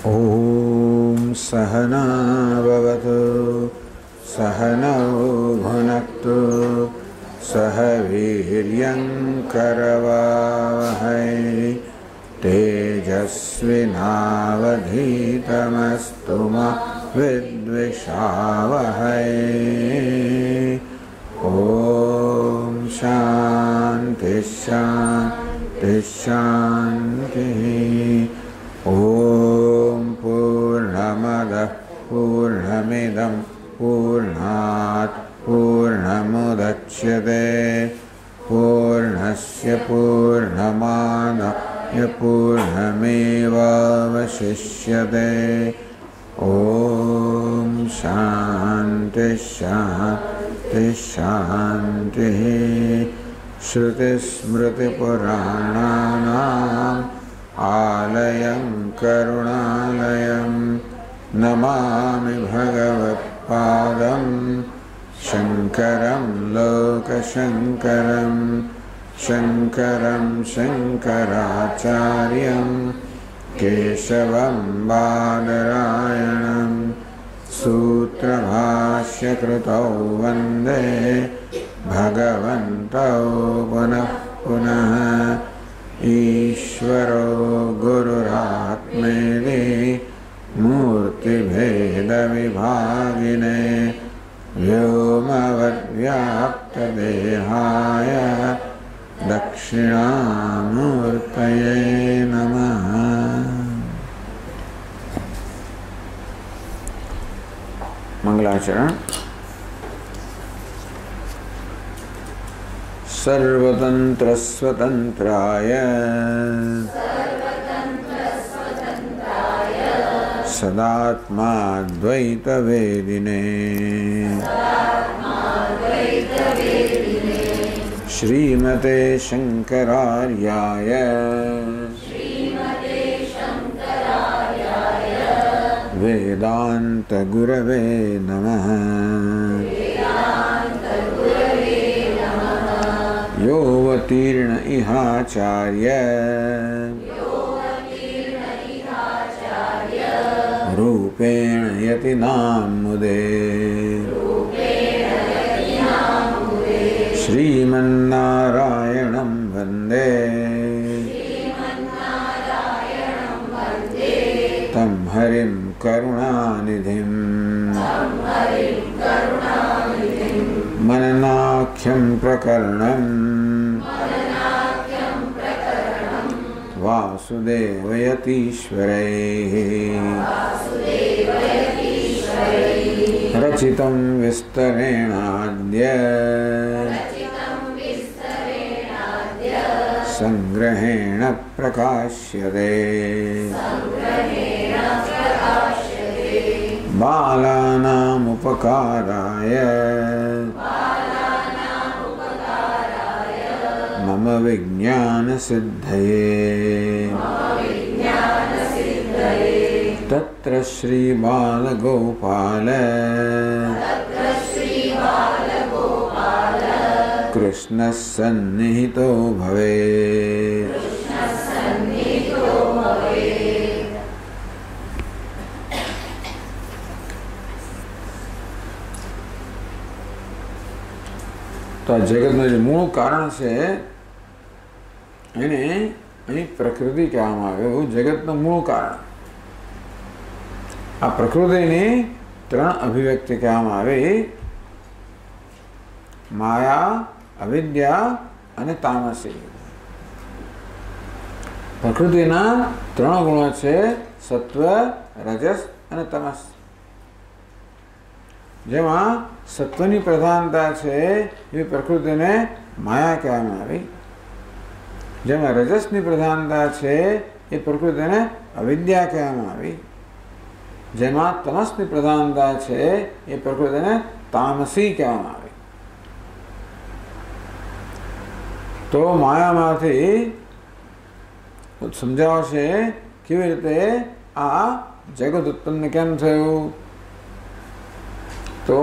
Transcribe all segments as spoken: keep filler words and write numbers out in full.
ॐ सहना भवतु सहनौ भुनक्तु सह वीर्यं करवावहै तेजस्विनावधीतमस्तु मा विद्विषावहै। ॐ शान्ति शान्ति शान्तिः। ॐ पूर्णमदः पूर्णमिदं पूर्णात् पूर्णमुदच्यते पूर्णस्य पूर्णमादाय पूर्णमेवावशिष्यते। ॐ शान्ति शान्ति शान्तिः। श्रुतिस्मृतिपुराणानाम् आलयं करुणालयं नमामि भगवत्पादं शङ्करं लोकशङ्करं शङ्करं शङ्कराचार्यं केशवं बादरायणं सूत्रभाष्यकृतौ वन्दे भगवन्तौ पुनः पुनः। ईश्वरो गुरुरात्मेति मूर्तिभेदविभागिने व्योमवद्व्याप्तदेहाय दक्षिणामूर्तये नमः। मंगलाचरण। सर्वतंत्र स्वतंत्राय सदात्मा द्वैत वेदिने श्रीमते शंकरार्याय वेदांत गुरवे नमः। योऽवतीर्ण इहाचार्य रूपेण यतिनां मुदे श्रीमन्नारायणं वन्दे तं हरिं करुणानिधिं मननाख्यं प्रकरणं वासुदेवयतीश्वरैः रचितं विस्तरेणाद्य संग्रहेण प्रकाश्यते। बालानामुपकाराय मम विज्ञानसिद्धये तत्र श्रीबालगोपाल कृष्णः सन्निहितो भवेत्। तो आ जगत में जो मूल कारण से એને અહીં પ્રકૃતિ કહેવામાં આવે એવું જગતનું મૂળ કારણ. આ પ્રકૃતિની ત્રણ અભિવ્યક્તિ કહેવામાં આવે માયા, અવિદ્યા અને તામસી. પ્રકૃતિના ત્રણ ગુણો છે સત્વ, રજસ અને તમસ. જેમાં સત્વની પ્રધાનતા છે એ પ્રકૃતિને માયા કહેવામાં આવી. જેમાં રજસની પ્રધાનતા છે એ પ્રકૃતિને અવિદ્યા કહેવામાં આવી. જેમાં તમસની પ્રધાનતા છે એ પ્રકૃતિને તામસી કહેવામાં આવી. તો માયામાંથી સમજાવશે કેવી રીતે આ જગત ઉત્પન્ન કેમ થયું. તો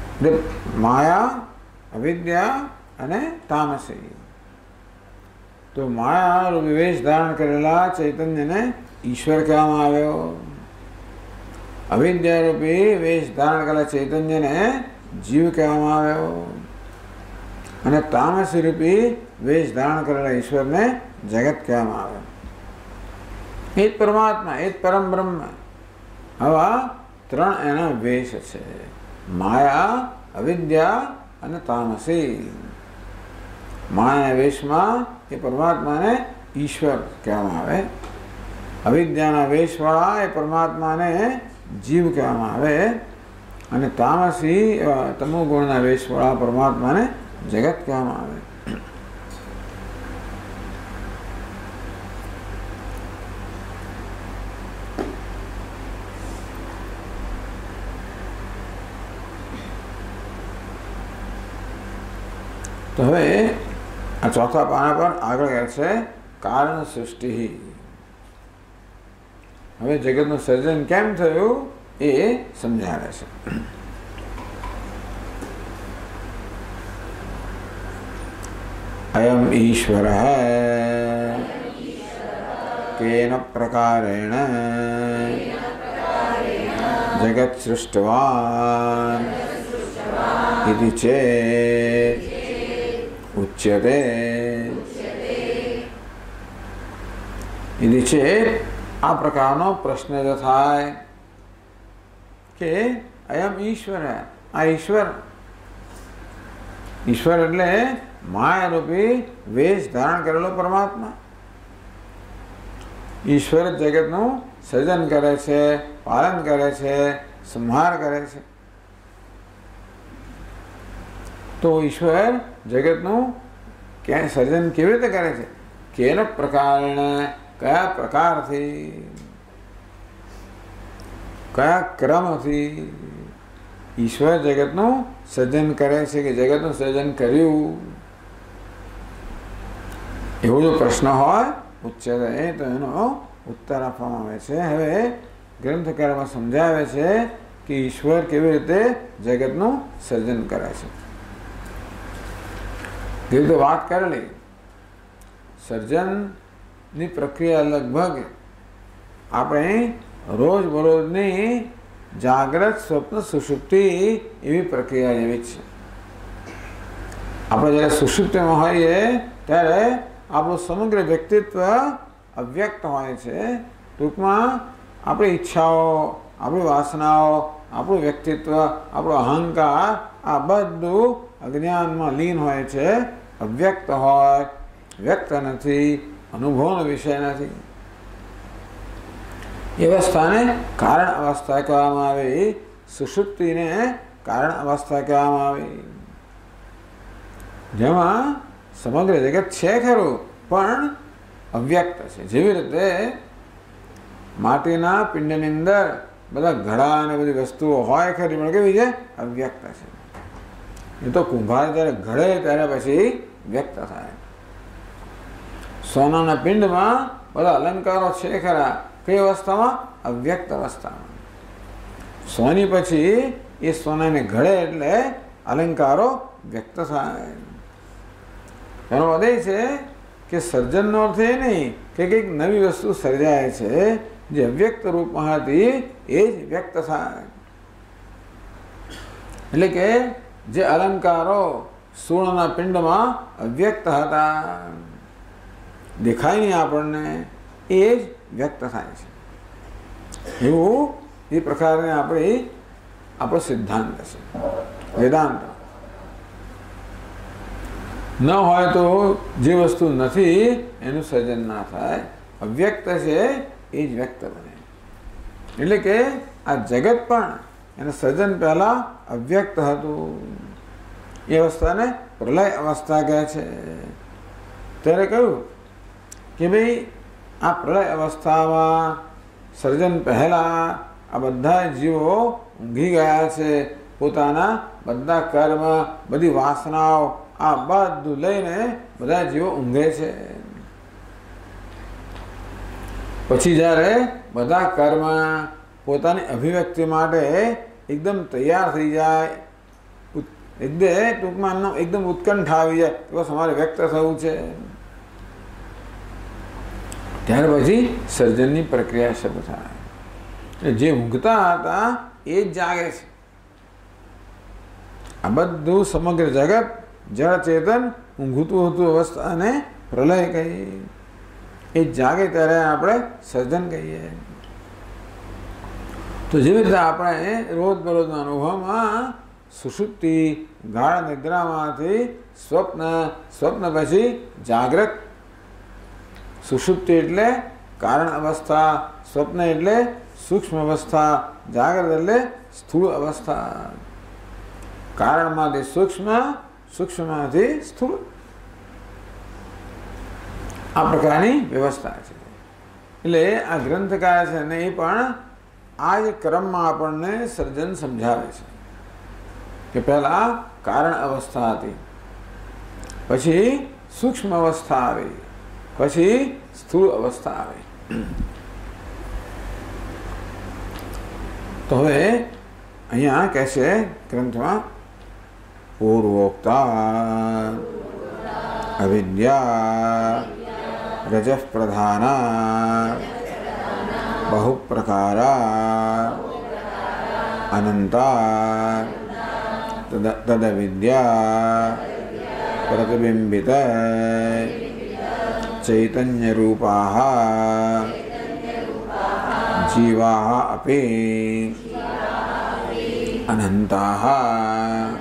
માયા, અવિદ્યા અને તામસી. તો માયા રૂપી વેશ ધારણ કરેલા ચૈતન્યને ઈશ્વર કહેવામાં આવ્યો. અવિદ્યા રૂપી વેશ ધારણ કરેલા ચૈતન્યને જીવ કહેવામાં આવ્યો. અને તામસી રૂપી વેશ ધારણ કરેલા ઈશ્વરને જગત કહેવામાં આવે. એ જ પરમાત્મા, એ જ પરમ બ્રહ્મ. આવા ત્રણ એના વેશ છે: માયા, અવિદ્યા અને તામસી. માયા વેશમાં એ પરમાત્માને ઈશ્વર કહેવામાં આવે. અવિદ્યાના વેશવાળા એ પરમાત્માને જીવ કહેવામાં આવે. અને તામસી તમો ગુણના વેશવાળા પરમાત્માને જગત કહેવામાં આવે. તો હવે આ ચોથા પાના પર આગળ કહે છે કારણ સૃષ્ટિ. હવે જગતનું સર્જન કેમ થયું એ સમજાવે છે. અયમ ઈશ્વર કેન પ્રકારેણ જગત સૃષ્ટવાન ઇતિ ચેત ઉચ્યતે. ઇતિ ચેત આ પ્રકારનો પ્રશ્ન જો થાય કે અયમ ઈશ્વર, આ ઈશ્વર, ઈશ્વર એટલે માયા રૂપી વેશ ધારણ કરેલો પરમાત્મા. ઈશ્વર જગતનું સર્જન કરે છે, પાલન કરે છે, સંહાર કરે છે. તો ઈશ્વર જગતનું ક્યાંય સર્જન કેવી રીતે કરે છે? કેન પ્રકારણે, કયા પ્રકારથી, કયા ક્રમથી ઈશ્વર જગતનું સર્જન કરે છે કે જગતનું સર્જન કર્યું? એવો જો પ્રશ્ન હોય ઉચ્ચતે, તો એનો ઉત્તર આપવામાં આવે છે. હવે ગ્રંથકારમાં સમજાવે છે કે ઈશ્વર કેવી રીતે જગતનું સર્જન કરે છે. એ રીતે વાત કરેલી સર્જનની પ્રક્રિયા લગભગ આપણે રોજબરોજની જાગ્રત, સ્વપ્ન, સુષુપ્તિ એવી પ્રક્રિયા જેવી છે. આપણે જ્યારે સુષુપ્તિમાં હોઈએ ત્યારે આપણું સમગ્ર વ્યક્તિત્વ અવ્યક્ત હોય છે. ટૂંકમાં આપણી ઈચ્છાઓ, આપણી વાસનાઓ, આપણું વ્યક્તિત્વ, આપણો અહંકાર આ બધું અજ્ઞાનમાં લીન હોય છે, અવ્યક્ત હોય, વ્યક્ત નથી, અનુભવનો વિષય નથી. એ અવસ્થાને કારણ અવસ્થા કહેવામાં આવે. સુષુપ્તિને કારણ અવસ્થા કહેવામાં આવે, જેમાં સમગ્ર જગત છે ખરું પણ અવ્યક્ત છે. જેવી રીતે માટીના પિંડની અંદર બધા ઘડા અને બધી વસ્તુઓ હોય ખરી પણ કેવી છે? અવ્યક્ત છે. એ તો કુંભાર જ્યારે ઘડે ત્યારે પછી વ્યક્ત થાય. સોનાના પિંડમાં બધા અલંકારો છે ખરા, કઈ અવસ્થામાં? અવ્યક્ત અવસ્થામાં. સોની પછી એ સોનાને ઘડે એટલે અલંકારો વ્યક્ત થાય. એનો અર્થ એ છે કે સર્જનનો અર્થ એ નહીં કે કંઈક નવી વસ્તુ સર્જાય છે, જે અવ્યક્ત રૂપમાં હતી એ જ વ્યક્ત થાય. એટલે કે જે અલંકારો સોનાના પિંડમાં અવ્યક્ત હતા, દેખાય નહીં આપણને, એ જ વ્યક્ત થાય છે. એવું એ પ્રકારે આપણી આપણો સિદ્ધાંત છે, વેદાંત. ન હોય તો જે વસ્તુ નથી એનું સર્જન ના થાય. અવ્યક્ત છે એ જ વ્યક્ત બને. એટલે કે આ જગત પણ એનું સર્જન પહેલાં અવ્યક્ત હતું. એ અવસ્થાને પ્રલય અવસ્થા કહે છે. ત્યારે કહ્યું કે ભાઈ આ પ્રલય અવસ્થામાં સર્જન પહેલાં આ બધા જીવો ઊંઘી ગયા છે. પોતાના બધા કર્મ, બધી વાસનાઓ આ બધું લઈને બધા જીવો ઊંઘે છે. પછી જ્યારે બધા કર્મ પોતાની અભિવ્યક્તિ માટે એકદમ તૈયાર થઈ જાય, એકદમ ટૂંકમાં એમનો એકદમ ઉત્કંઠ આવી જાય કે બસ અમારે વ્યક્ત થવું છે, ત્યાર પછી સર્જનની પ્રક્રિયા શરૂ થાય। જે ઊંઘતા હતા એ જ જાગે છે। આ બધું સમગ્ર જગત જળ ચેતન ઊંઘતું હતું અવસ્થાને પ્રલય કહીએ। એ જાગે ત્યારે આપણે સર્જન કહીએ। તો જેવી રીતે આપણે રોજબરોજના અનુભવમાં સુષુપ્તિ ગાઢ નિદ્રામાંથી સ્વપ્ન, સ્વપ્ન પછી જાગ્રત। સુષુપ્તિ એટલે કારણ અવસ્થા, સ્વપ્ન એટલે સૂક્ષ્મ અવસ્થા, જાગ્રત એટલે સ્થૂળ અવસ્થા। કારણમાંથી સૂક્ષ્મ, સૂક્ષ્મમાંથી સ્થૂળ, આ પ્રકારની વ્યવસ્થા છે। એટલે આ ગ્રંથકાર છે ને એ પણ આ જ ક્રમમાં આપણને સર્જન સમજાવે છે કે પહેલા કારણ અવસ્થા હતી, પછી સૂક્ષ્મ અવસ્થા આવી, પછી સ્થૂળ અવસ્થા આવી। તો હવે અહીંયા કહે છે ગ્રંથમાં પૂર્વોક્તા અવિદ્યા રજઃ પ્રધાના बहु प्रकारा अनंता तद विद्या प्रतिबिंबित चैतन्य रूपाः जीवाः अपि अनंताः।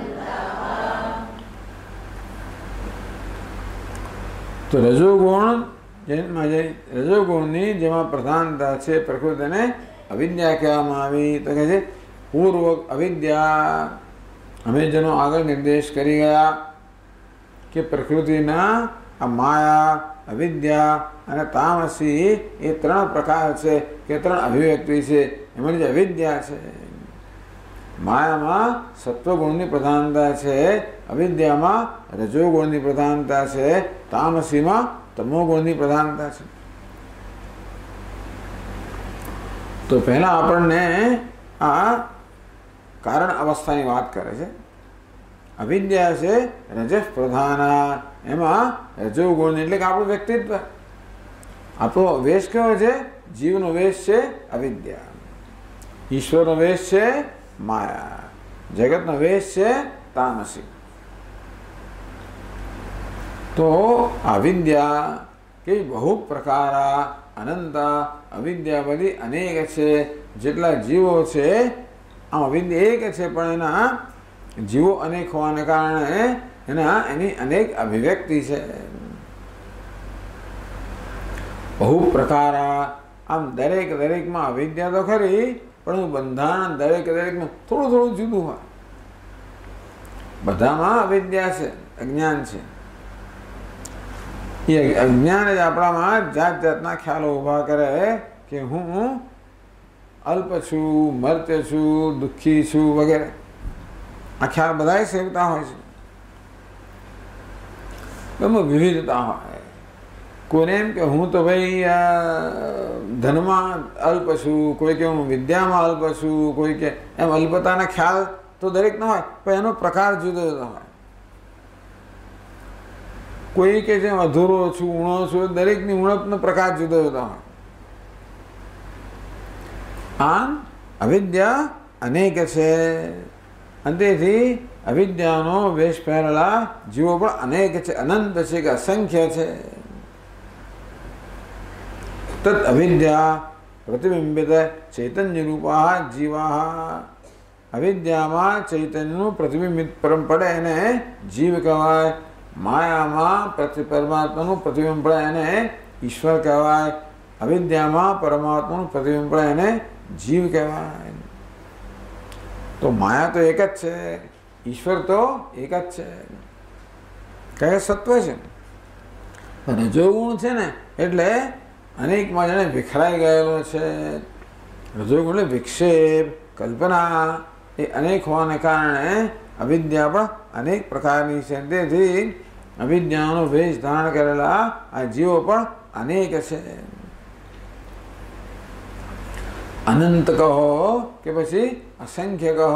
तो रजोगुण જેમાં જે રજોગુણની જેમાં પ્રધાનતા છે પ્રકૃતિને અવિદ્યા કહેવામાં આવી। તો કહે છે પૂર્વક અવિદ્યા, અમે જેનો આગળ નિર્દેશ કરી ગયા કે પ્રકૃતિના આ માયા, અવિદ્યા અને તામસી એ ત્રણ પ્રકાર છે કે ત્રણ અભિવ્યક્તિ છે। એમાં જે અવિદ્યા છે, માયામાં સત્વગુણની પ્રધાનતા છે, અવિદ્યામાં રજોગુણની પ્રધાનતા છે, તામસીમાં તમોગુણની પ્રધાનતા છે। તો પહેલા આપણને આ કારણ અવસ્થાની વાત કરે છે। અવિદ્યા છે રજઃ પ્રધાના, એમાં રજોગુણ એટલે કે આપણું વ્યક્તિત્વ, આપણો વેશ કયો છે? જીવનો વેશ છે અવિદ્યા, ઈશ્વરનો વેશ છે માયા, જગતનો વેશ છે તામસી। તો અવિદ્યા કે બહુ પ્રકારા અનંતા, અવિદ્યા બધી અનેક છે। જેટલા જીવો છે આમ અવિદ્યા એક છે, પણ એના જીવો અનેક હોવાને કારણે એના એની અનેક અભિવ્યક્તિ છે। બહુ પ્રકારા, આમ દરેક દરેકમાં અવિદ્યા તો ખરી, પણ બંધારણ દરેક દરેકમાં થોડું થોડું જુદું હોય। બધામાં અવિદ્યા છે, અજ્ઞાન છે। એ અજ્ઞાન જ આપણામાં જાત જાતના ખ્યાલો ઊભા કરે કે હું અલ્પ છું, મર્ત્ય છું, દુઃખી છું વગેરે। આ ખ્યાલ બધા સેવતા હોય છે, એમાં વિવિધતા હોય। કોઈને એમ કે હું તો ભાઈ ધનમાં અલ્પ છું, કોઈ કે હું વિદ્યામાં અલ્પ છું, કોઈ કે એમ અલ્પતાના ખ્યાલ તો દરેક ના હોય, પણ એનો પ્રકાર જુદો જુદો હોય। કોઈ કે જેમ અધૂરો છું, ઊણો છું, દરેકની ઉણપનો પ્રકાર જુદો જુદો હોય। આમ અવિદ્યા અનેક છે, અને તેથી અવિદ્યાનો વેશ પહેરેલા જીવો પણ અનેક છે, અનંત છે કે અસંખ્ય છે। તત અવિદ્યા પ્રતિબિંબિત ચૈતન્ય રૂપા જીવા, અવિદ્યામાં ચૈતન્યનું પ્રતિબિંબિત પરમ પડે એને જીવ કહેવાય। માયામાં પ્રતિ પરમાત્માનું પ્રતિબિંબ પડે એને ઈશ્વર કહેવાય। અવિદ્યામાં પરમાત્માનું પ્રતિબિંબ પડે એને જીવ કહેવાય। તો માયા તો એક જ છે, ઈશ્વર તો એક જ છે, કયા સત્વ છે। રજોગુણ છે ને એટલે અનેકમાં જાણે વિખરાઈ ગયેલો છે। રજોગુણ એટલે વિક્ષેપ, કલ્પના એ અનેક હોવાને કારણે અવિદ્યા પણ અનેક પ્રકારની છે। તેથી અવિદ્યાનો વેશ ધારણ કરેલા આ જીવો પણ અનેક છે। અનંત કહો કે પછી અસંખ્ય કહો।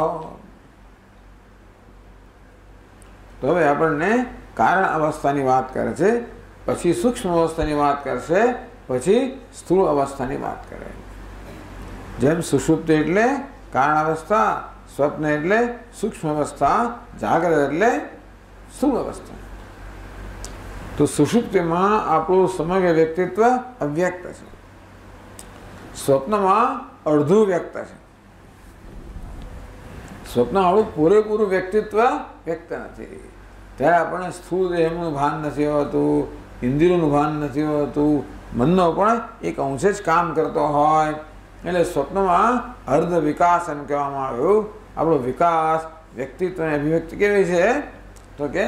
તો હવે આપણને કારણ અવસ્થાની વાત કરે છે, પછી સૂક્ષ્મ અવસ્થાની વાત કરશે પછી સ્થૂળ અવસ્થાની વાત કરે. જેમ સુષુપ્તિ એટલે કારણ અવસ્થા, સ્વપ્ન એટલે સૂક્ષ્મ અવસ્થા, જાગ્રત એટલે સ્થૂળ અવસ્થા. તો સુષુપ્તિમાં આપણું સમગ્ર વ્યક્તિત્વ અવ્યક્ત છે, સ્વપ્નમાં અડધું વ્યક્ત છે. સ્વપ્ન આપણું પૂરેપૂરું વ્યક્તિત્વ વ્યક્ત નથી. ત્યારે આપણને સ્થૂળ દેહનું ભાન નથી હોતું, ઇન્દ્રિયોનું ભાન નથી હોતું, મનનો પણ એક અંશે જ કામ કરતો હોય. એટલે સ્વપ્નમાં અર્ધ વિકાસ એમ કહેવામાં આવ્યું. આપણો વિકાસ, વ્યક્તિત્વની અભિવ્યક્તિ કેવી છે? તો કે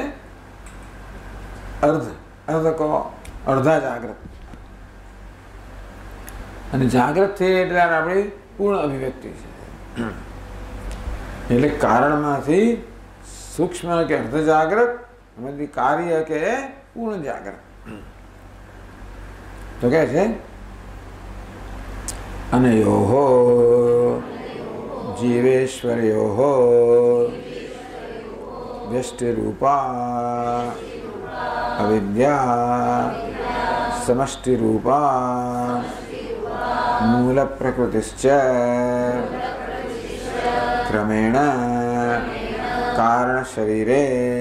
અર્ધ અર્ધ કહો અડધા જાગ્રત, અને જાગ્રત થઈ એટલે આપણી પૂર્ણ અભિવ્યક્તિ છે. એટલે કારણમાંથી સૂક્ષ્મ કે અર્ધ જાગ્રત, એમાંથી કાર્ય કે પૂર્ણ જાગ્રત. તો કે છે અનયોહો જીવેશ્વર્યોહો વ્યષ્ટિરૂપા અવિદ્યા સમષ્ટિરૂપા મૂલ પ્રકૃતિશ્ચ ક્રમેણ કારણ શરીરે.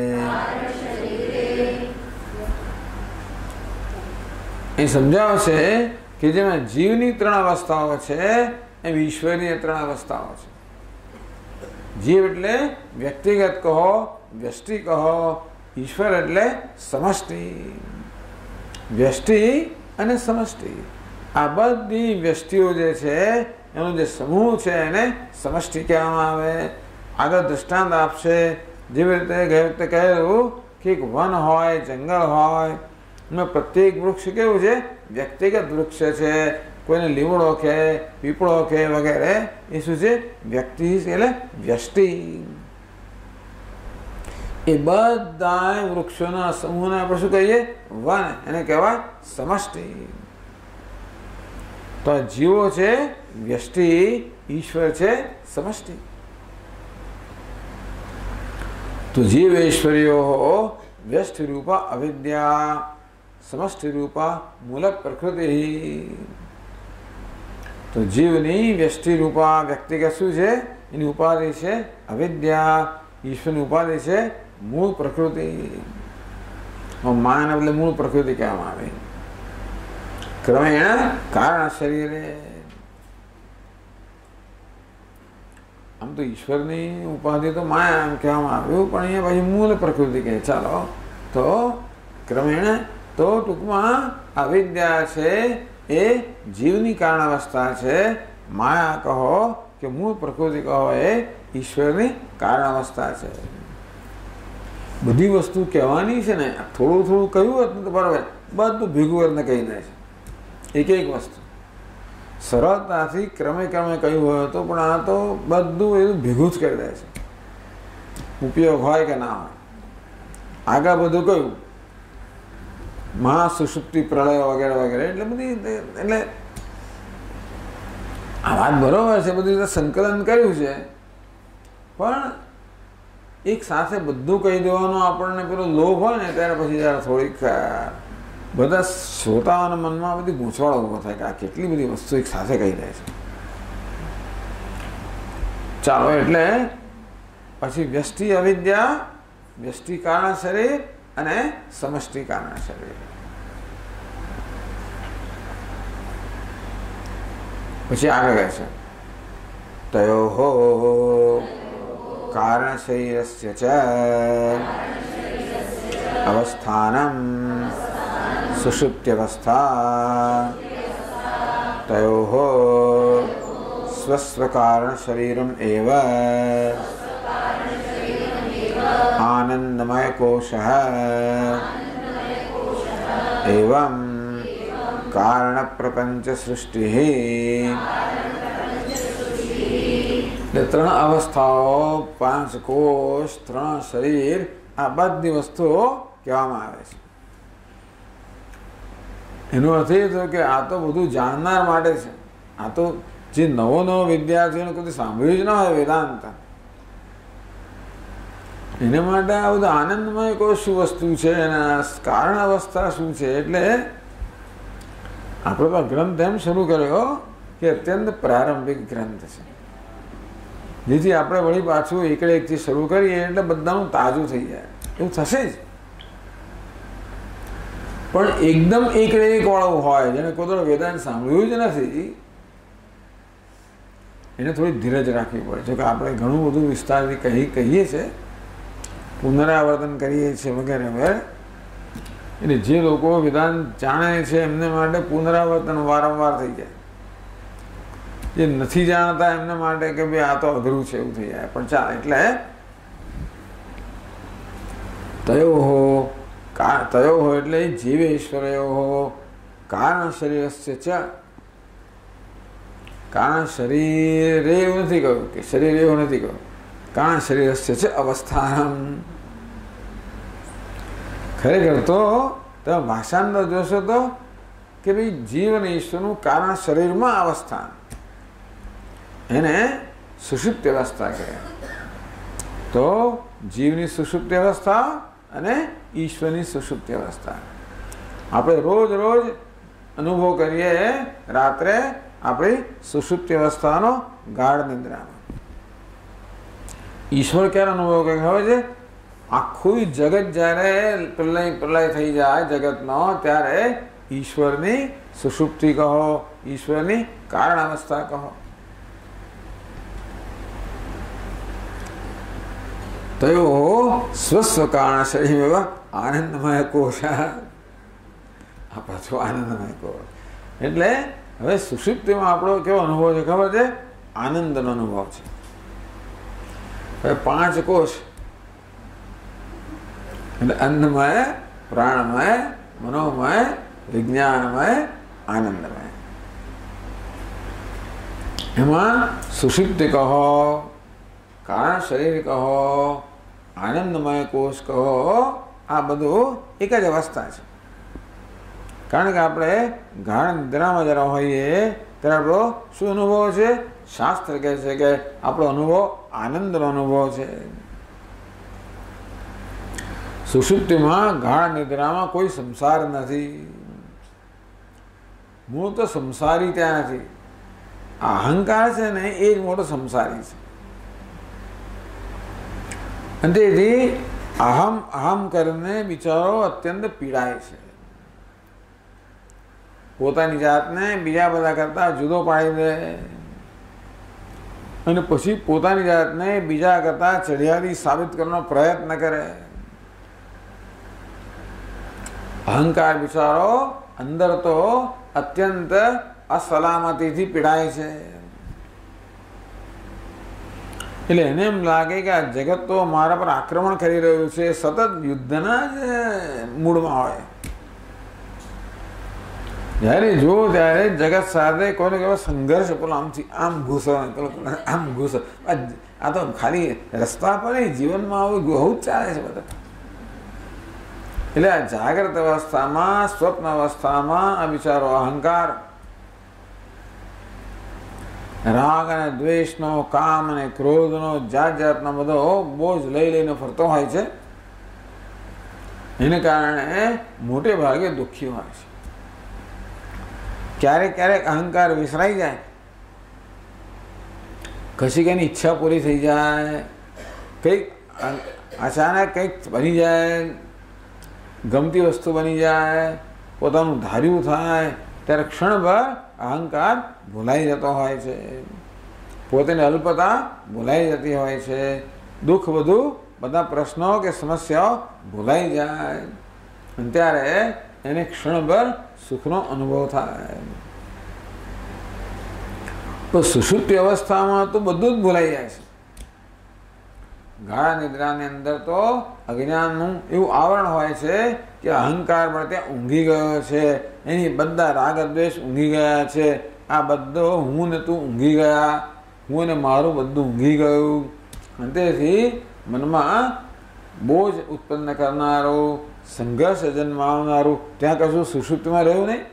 એ સમજાવશે કે જેમાં જીવની ત્રણ અવસ્થાઓ છે એમ ઈશ્વરની ત્રણ અવસ્થાઓ છે. જીવ એટલે વ્યક્તિગત કહો, વ્યષ્ટિ કહો, ઈશ્વર એટલે સમષ્ટિ. વ્યષ્ટિ અને સમષ્ટિ, આ બધી વ્યષ્ટિઓ જે છે એનો જે સમૂહ છે એને સમષ્ટિ કહેવામાં આવે. આગળ દૃષ્ટાંત આપશે. જેવી રીતે ગઈ વખતે કહેલું કે એક વન હોય, જંગલ હોય, એમાં પ્રત્યેક વૃક્ષ કેવું છે? વ્યક્તિગત વૃક્ષ છે. કોઈને લીમડો કે પીપળો કે વગેરે એ શું છે? વ્યક્તિ એટલે વ્યષ્ટિ. એ બધા વૃક્ષોના સમૂહને આપણે શું કહીએ? વન. એને કહેવાય સમષ્ટિ. તો જીવો છે વ્યષ્ટિ, ઈશ્વર છે સમષ્ટિ. તો જીવ ઈશ્વર્યો વ્યષ્ટિ રૂપા અવિદ્યા સમષ્ટિ રૂપા મૂલ પ્રકૃતિ. તો જીવની વ્યષ્ટિ રૂપા વ્યક્તિગત શું છે? એની ઉપાધિ છે અવિદ્યા. ઈશ્વરની ઉપાધિ છે મૂળ પ્રકૃતિ. માયાના બદલે મૂળ પ્રકૃતિ કહેવામાં આવે. ક્રમેણ કારણ શરીરે. આમ તો ઈશ્વરની ઉપાધિ તો માયા એમ કહેવામાં આવ્યું, પણ અહીંયા પછી મૂળ પ્રકૃતિ કહે. ચાલો, તો ક્રમેણ તો ટૂંકમાં અવિદ્યા છે એ જીવની કારણ અવસ્થા છે. માયા કહો કે મૂળ પ્રકૃતિ કહો એ ઈશ્વરની કારણ અવસ્થા છે. બધી વસ્તુ કહેવાની છે ને, થોડું થોડું કહ્યું હોત ને તો બરાબર, બધું ભેગું કરીને કહી દે છે. એક એક વસ્તુ સરળતાથી ક્રમે ક્રમે કહ્યું હોય તો, પણ આ તો બધું એવું ભેગું જ કરી દે છે. ઉપયોગ હોય કે ના હોય. આગળ બધું કહ્યું મહાસુષુપ્તિ પ્રલય વગેરે વગેરે, એટલે બધી એટલે આ વાત બરોબર છે, બધું રીતે સંકલન કર્યું છે, પણ એક સાથે બધું કહી દેવાનો આપણને પેલો લોભ હોય ને ત્યારે પછી જરા થોડીક બધા શ્રોતાઓના મનમાં બધી ગૂંચવાડો ઊભો થાય કે આ કેટલી બધી વસ્તુ એક સાથે કહી દે છે. ચાલો, એટલે પછી વ્યષ્ટિ અવિદ્યા, વ્યષ્ટિ કારણ શરીર અને સમષ્ટિ કારણ શરીર. પછી આગળ કહે છે તયોહો કારણ શરીરસ્ય ચ અવસ્થાનમ સુષુપ્ત્યવસ્થા તયોહો સ્વસ્વકારણ શરીરમ એવ આનંદમય કોશઃ એવં કારણ પ્રપંચ સૃષ્ટિ. એટલે ત્રણ અવસ્થાઓ, પાંચ કોષ, ત્રણ શરીર, આ બધી વસ્તુઓ કહેવામાં આવે છે. એનો અર્થ એ થયો કે આ તો બધું જાણનાર માટે છે. આ તો જે નવો નવો વિદ્યાર્થીઓને કદી સાંભળ્યું જ ના હોય વેદાંત, એના માટે આ બધું આનંદમય કોઈ શું વસ્તુ છે, એના કારણ અવસ્થા શું છે. એટલે આપણે તો ગ્રંથ એમ શરૂ કર્યો કે અત્યંત પ્રારંભિક ગ્રંથ છે, જેથી આપણે વળી પાછું એકડે એકથી શરૂ કરીએ એટલે બધાનું તાજું થઈ જાય, એવું થશે જ. પણ એકદમ એકડે એક વાળું હોય, જેને કોઈ વેદાંત સાંભળ્યું જ નથી, એને થોડી ધીરજ રાખવી પડે. જો કે આપણે ઘણું બધું વિસ્તારથી કહી કહીએ છીએ, પુનરાવર્તન કરીએ છીએ વગેરે વગેરે. એટલે જે લોકો વેદાંત જાણે છે એમને માટે પુનરાવર્તન વારંવાર થઈ જાય. જે નથી જાણતા એમના માટે કે ભાઈ આ તો અઘરું છે એવું થઈ જાય. પણ ચાલ, એટલે તયો હો તયો હો એટલે જીવેશ્વરયો હો કારણ શરીરસ્ય ચ. કારણ શરીરે એવું નથી કહ્યું કે શરીર એવું નથી કહ્યું, કારણ શરીરસ્ય છે અવસ્થાન. ખરેખર તો તમે ભાષાંતર જોશો તો કે ભાઈ જીવ અને ઈશ્વરનું કારણ શરીરમાં અવસ્થાન, એને સુષુપ્ત અવસ્થા કહે. તો જીવની સુષુપ્ત અવસ્થા અને ઈશ્વરની સુષુપ્ત અવસ્થા આપણે રોજ રોજ અનુભવ કરીએ. રાત્રે આપણી સુષુપ્ત અવસ્થાનો ગાઢ નિદ્રામાં ઈશ્વર ક્યારે અનુભવ કરે ખબર છે? આખું જગત જ્યારે પ્રલય પ્રલય થઈ જાય જગતનો, ત્યારે ઈશ્વરની સુષુપ્તિ કહો, ઈશ્વરની કારણ અવસ્થા કહો. તયો સ્વસ્વ કારણ શરીર આનંદમય કોશ. આ પાછો આનંદમય કોશ એટલે હવે સુષુપ્તિમાં આપણો કેવો અનુભવ છે ખબર છે? આનંદનો અનુભવ છે. હવે પાંચ કોષ એટલે અન્નમય, પ્રાણમય, મનોમય, વિજ્ઞાનમય, આનંદમય. એમાં સુષુપ્તિ કહો, કારણ શરીર કહો, આનંદમય કોષ કહો, આ બધું એક જ અવસ્થા છે. કારણ કે આપણે ગાઢ નિદ્રામાં જરા હોઈએ ત્યારે આપણો શું અનુભવ છે? શાસ્ત્ર કહે છે કે આપણો અનુભવ આનંદનો અનુભવ છે. સુષુપ્તિમાં ગાઢ નિદ્રામાં કોઈ સંસાર નથી. મૂળ તો સંસારી ત્યાં નથી. આ અહંકાર છે ને એ જ મોટો સંસારી છે. અને તેથી અહમ અહમ કરીને બિચારો અત્યંત પીડાય છે. પોતાની જાતને બીજા બધા કરતા જુદો પાડી દે અને પછી પોતાની જાતને બીજા કરતા ચઢિયાળી સાબિત કરવાનો પ્રયત્ન કરે. અહંકાર બિચારો અંદર તો અત્યંત અસલામતીથી પીડાય છે. એટલે એને એમ લાગે કે આ જગત તો મારા પર આક્રમણ કરી રહ્યું છે. સતત યુદ્ધના જ મૂડમાં હોય. જ્યારે જો ત્યારે જગત સાથે કોઈને કેવો સંઘર્ષ, પેલો આમથી આમ ઘૂસો, પેલો આમ ઘૂસો. આ તો ખાલી રસ્તા પર નહીં, જીવનમાં આવું બહુ જ ચાલે છે બધા. એટલે આ જાગ્રત અવસ્થામાં, સ્વપ્ન અવસ્થામાં આ બિચારો અહંકાર રાગ અને દ્વેષનો, કામ અને ક્રોધનો જાત જાતનો બધો બોજ લઈ લઈને ફરતો હોય છે. એને કારણે મોટે ભાગે દુઃખી હોય છે. ક્યારેક ક્યારેક અહંકાર વિસરાઈ જાય, કશીક એની ઈચ્છા પૂરી થઈ જાય, કંઈક અચાનક કંઈક બની જાય, ગમતી વસ્તુ બની જાય, પોતાનું ધાર્યું થાય, ત્યારે ક્ષણભર અહંકાર ભૂલાઈ જતો હોય છે. પોતાની અલ્પતા ભૂલાઈ જતી હોય છે. દુઃખ બધું, બધા પ્રશ્નો કે સમસ્યાઓ ભૂલાઈ જાય અને ત્યારે એને ક્ષણભર સુખનો અનુભવ થાય. તો સુષુપ્તિ અવસ્થામાં તો બધું જ ભૂલાઈ જાય છે. ગાઢ નિદ્રાની અંદર તો અજ્ઞાનનું એવું આવરણ હોય છે કે અહંકાર પણ ત્યાં ઊંઘી ગયો છે. એની બધા રાગ દ્વેષ ઊંઘી ગયા છે. આ બધો હું ને તું ઊંઘી ગયા, હું ને મારું બધું ઊંઘી ગયું. અને તેથી મનમાં બોજ ઉત્પન્ન કરનારું, સંઘર્ષ જન્માવનારું ત્યાં કશું સુષુપ્તિમાં રહ્યું નહીં.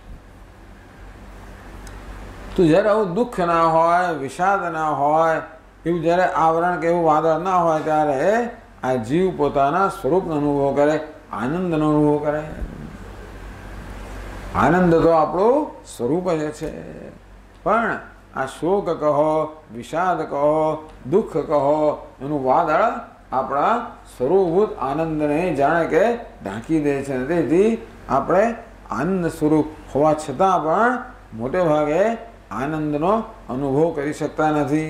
તો જ્યારે આવું દુઃખ ના હોય, વિષાદ ના હોય, એવું જ્યારે આવરણ કે એવું વાદળ ના હોય, ત્યારે આ જીવ પોતાના સ્વરૂપનો અનુભવ કરે, આનંદનો અનુભવ કરે. આનંદ તો આપણું સ્વરૂપ જ છે, પણ આ શોક કહો, વિષાદ કહો, દુઃખ કહો, એનું વાદળ આપણા સ્વરૂપભૂત આનંદને જાણે કે ઢાંકી દે છે. તેથી આપણે આનંદ સ્વરૂપ હોવા છતાં પણ મોટે ભાગે આનંદનો અનુભવ કરી શકતા નથી.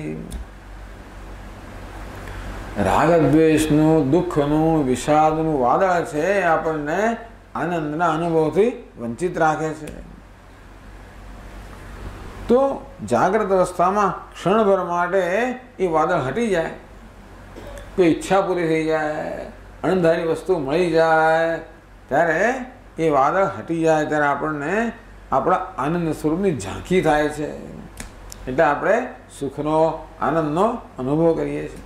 રાગ દ્વેષનું, દુઃખનું, વિષાદનું વાદળ છે આપણને આનંદના અનુભવથી વંચિત રાખે છે. તો જાગ્રત અવસ્થામાં ક્ષણભર માટે એ વાદળ હટી જાય, કોઈ ઈચ્છા પૂરી થઈ જાય, અણધારી વસ્તુ મળી જાય, ત્યારે એ વાદળ હટી જાય ત્યારે આપણને આપણા આનંદ સ્વરૂપની ઝાંખી થાય છે. એટલે આપણે સુખનો, આનંદનો અનુભવ કરીએ છીએ.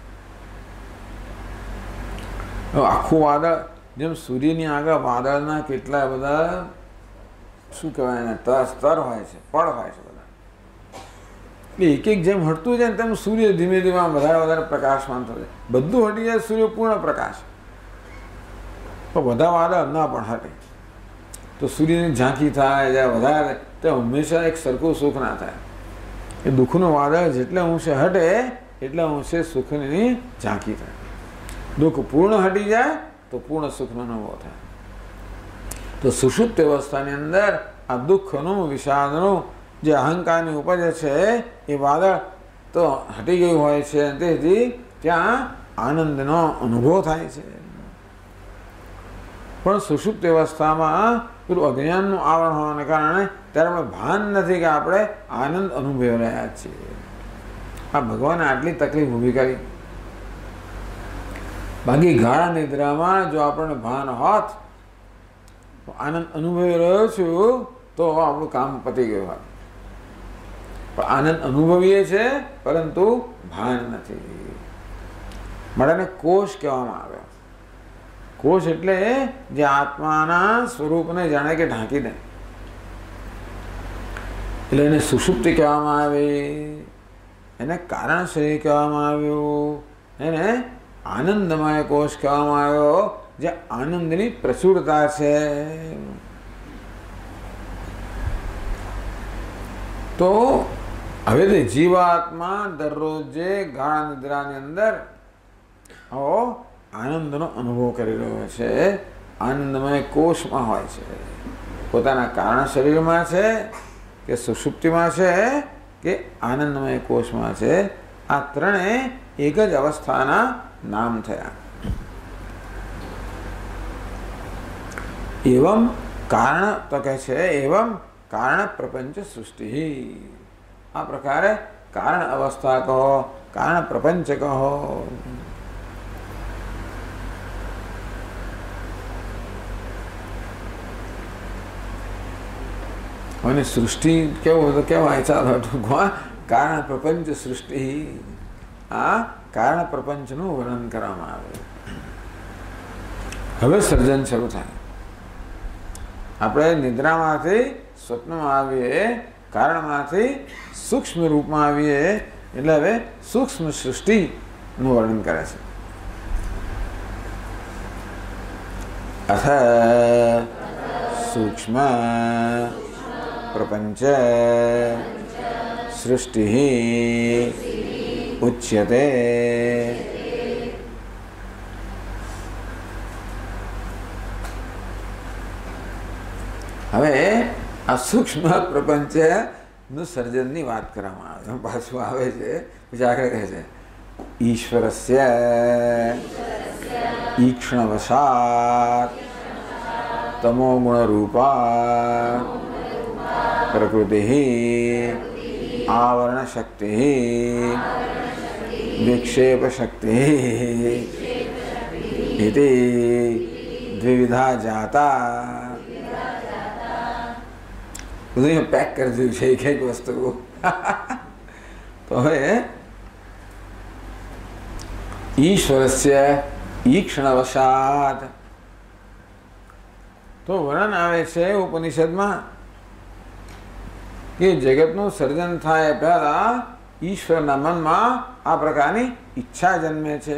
આખું વાદળ, જેમ સૂર્યની આગળ વાદળના કેટલા બધા શું કહેવાય એને સ્તર હોય છે, પડ હોય છે બધા. એક એક જેમ હટતું જાય તેમ સૂર્ય ધીમે ધીમે વધારે વધારે પ્રકાશમાન થશે. બધું હટી જાય, સૂર્ય પૂર્ણ પ્રકાશ, તો બધા વાદળ ના પણ હટે તો સૂર્યની ઝાંખી થાય જાય વધારે, તો હંમેશા એક સરખું સુખ ના થાય. એ દુઃખનું વાદળ જેટલે અંશે હટે એટલે અંશે સુખની ઝાંખી થાય. દુઃખ પૂર્ણ હટી જાય તો પૂર્ણ સુખનો અનુભવ થાય. તો સુષુપ્ત અવસ્થાની અંદર આ દુઃખનું, વિષાદનું જે અહંકારની ઉપજ છે એ વાદળ તો હટી ગયું હોય છે, તેથી ત્યાં આનંદનો અનુભવ થાય છે. પણ સુષુપ્ત અવસ્થામાં પેલું અજ્ઞાનનું આવરણ હોવાને કારણે ત્યારે આપણે ભાન નથી કે આપણે આનંદ અનુભવી રહ્યા છીએ. આ ભગવાને આટલી તકલીફ ઊભી કરી. બાકી ગાળા નિદ્રામાં જો આપણને ભાન હોત, આનંદ અનુભવી રહ્યો છું, તો આપણું કામ પતી ગયું હોત. પણ આનંદ અનુભવીએ છે પરંતુ ભાન નથી. મળાને કોષ કહેવામાં આવ્યો. કોષ એટલે જે આત્માના સ્વરૂપને જાણે કે ઢાંકી દે, એટલે એને સુષુપ્તિ કહેવામાં આવે, એને કારણ શરીર કહેવામાં આવ્યું, એને આનંદમય કોષ કહેવામાં આવ્યો, જે આનંદની પ્રચુરતા છે. તો હવે તે જીવાત્મા દરરોજ જે ગાળા નિદ્રાની અંદર આવો આનંદનો અનુભવ કરી રહ્યો છે, આનંદમય કોષમાં હોય છે. પોતાના કારણ શરીરમાં છે કે સુષુપ્તિમાં છે કે આનંદમય કોષમાં છે, આ ત્રણે એક જ અવસ્થાના નામ થયા. એવમ કારણ તો કહે છે, એવમ કારણ પ્રપંચ સૃષ્ટિ. આ પ્રકારે કારણ અવસ્થા કહો, કારણ પ્રપંચ કહો. અને સૃષ્ટિ કેવું તો કહેવાય, ચાલો ટૂંકમાં કારણ પ્રપંચ સૃષ્ટિ. આ કારણ પ્રપંચનું વર્ણન કરવામાં આવે. હવે સર્જન શરૂ થાય. આપણે નિદ્રામાંથી સ્વપ્નમાં આવીએ, કારણમાંથી સૂક્ષ્મ રૂપમાં આવીએ, એટલે હવે સૂક્ષ્મ સૃષ્ટિનું વર્ણન કરે છે. અથ સૂક્ષ્મ પ્રપંચ સૃષ્ટિ ઉચ્યતે. હવે આ સૂક્ષ્મ પ્રપંચ નું સર્જનની વાત કરવામાં આવે, પાછું આવે છે, પછી આગળ કહે છે ઈશ્વરસ્ય ઈક્ષણવશાત તમો ગુણ રૂપા પ્રકૃતિ આવરણ શક્તિ વિક્ષેપ શક્તિ ઇતિ દ્વિવિધા જાતા. બધું પેક કરી દીધું છે એક એક વસ્તુ. તો હવે ઈશ્વરસ્ય ઈક્ષણવશાત તો વર્ણન આવે છે ઉપનિષદમાં કે જગતનું સર્જન થાય પહેલા ઈશ્વરના મનમાં આ પ્રકારની ઈચ્છા જન્મે છે.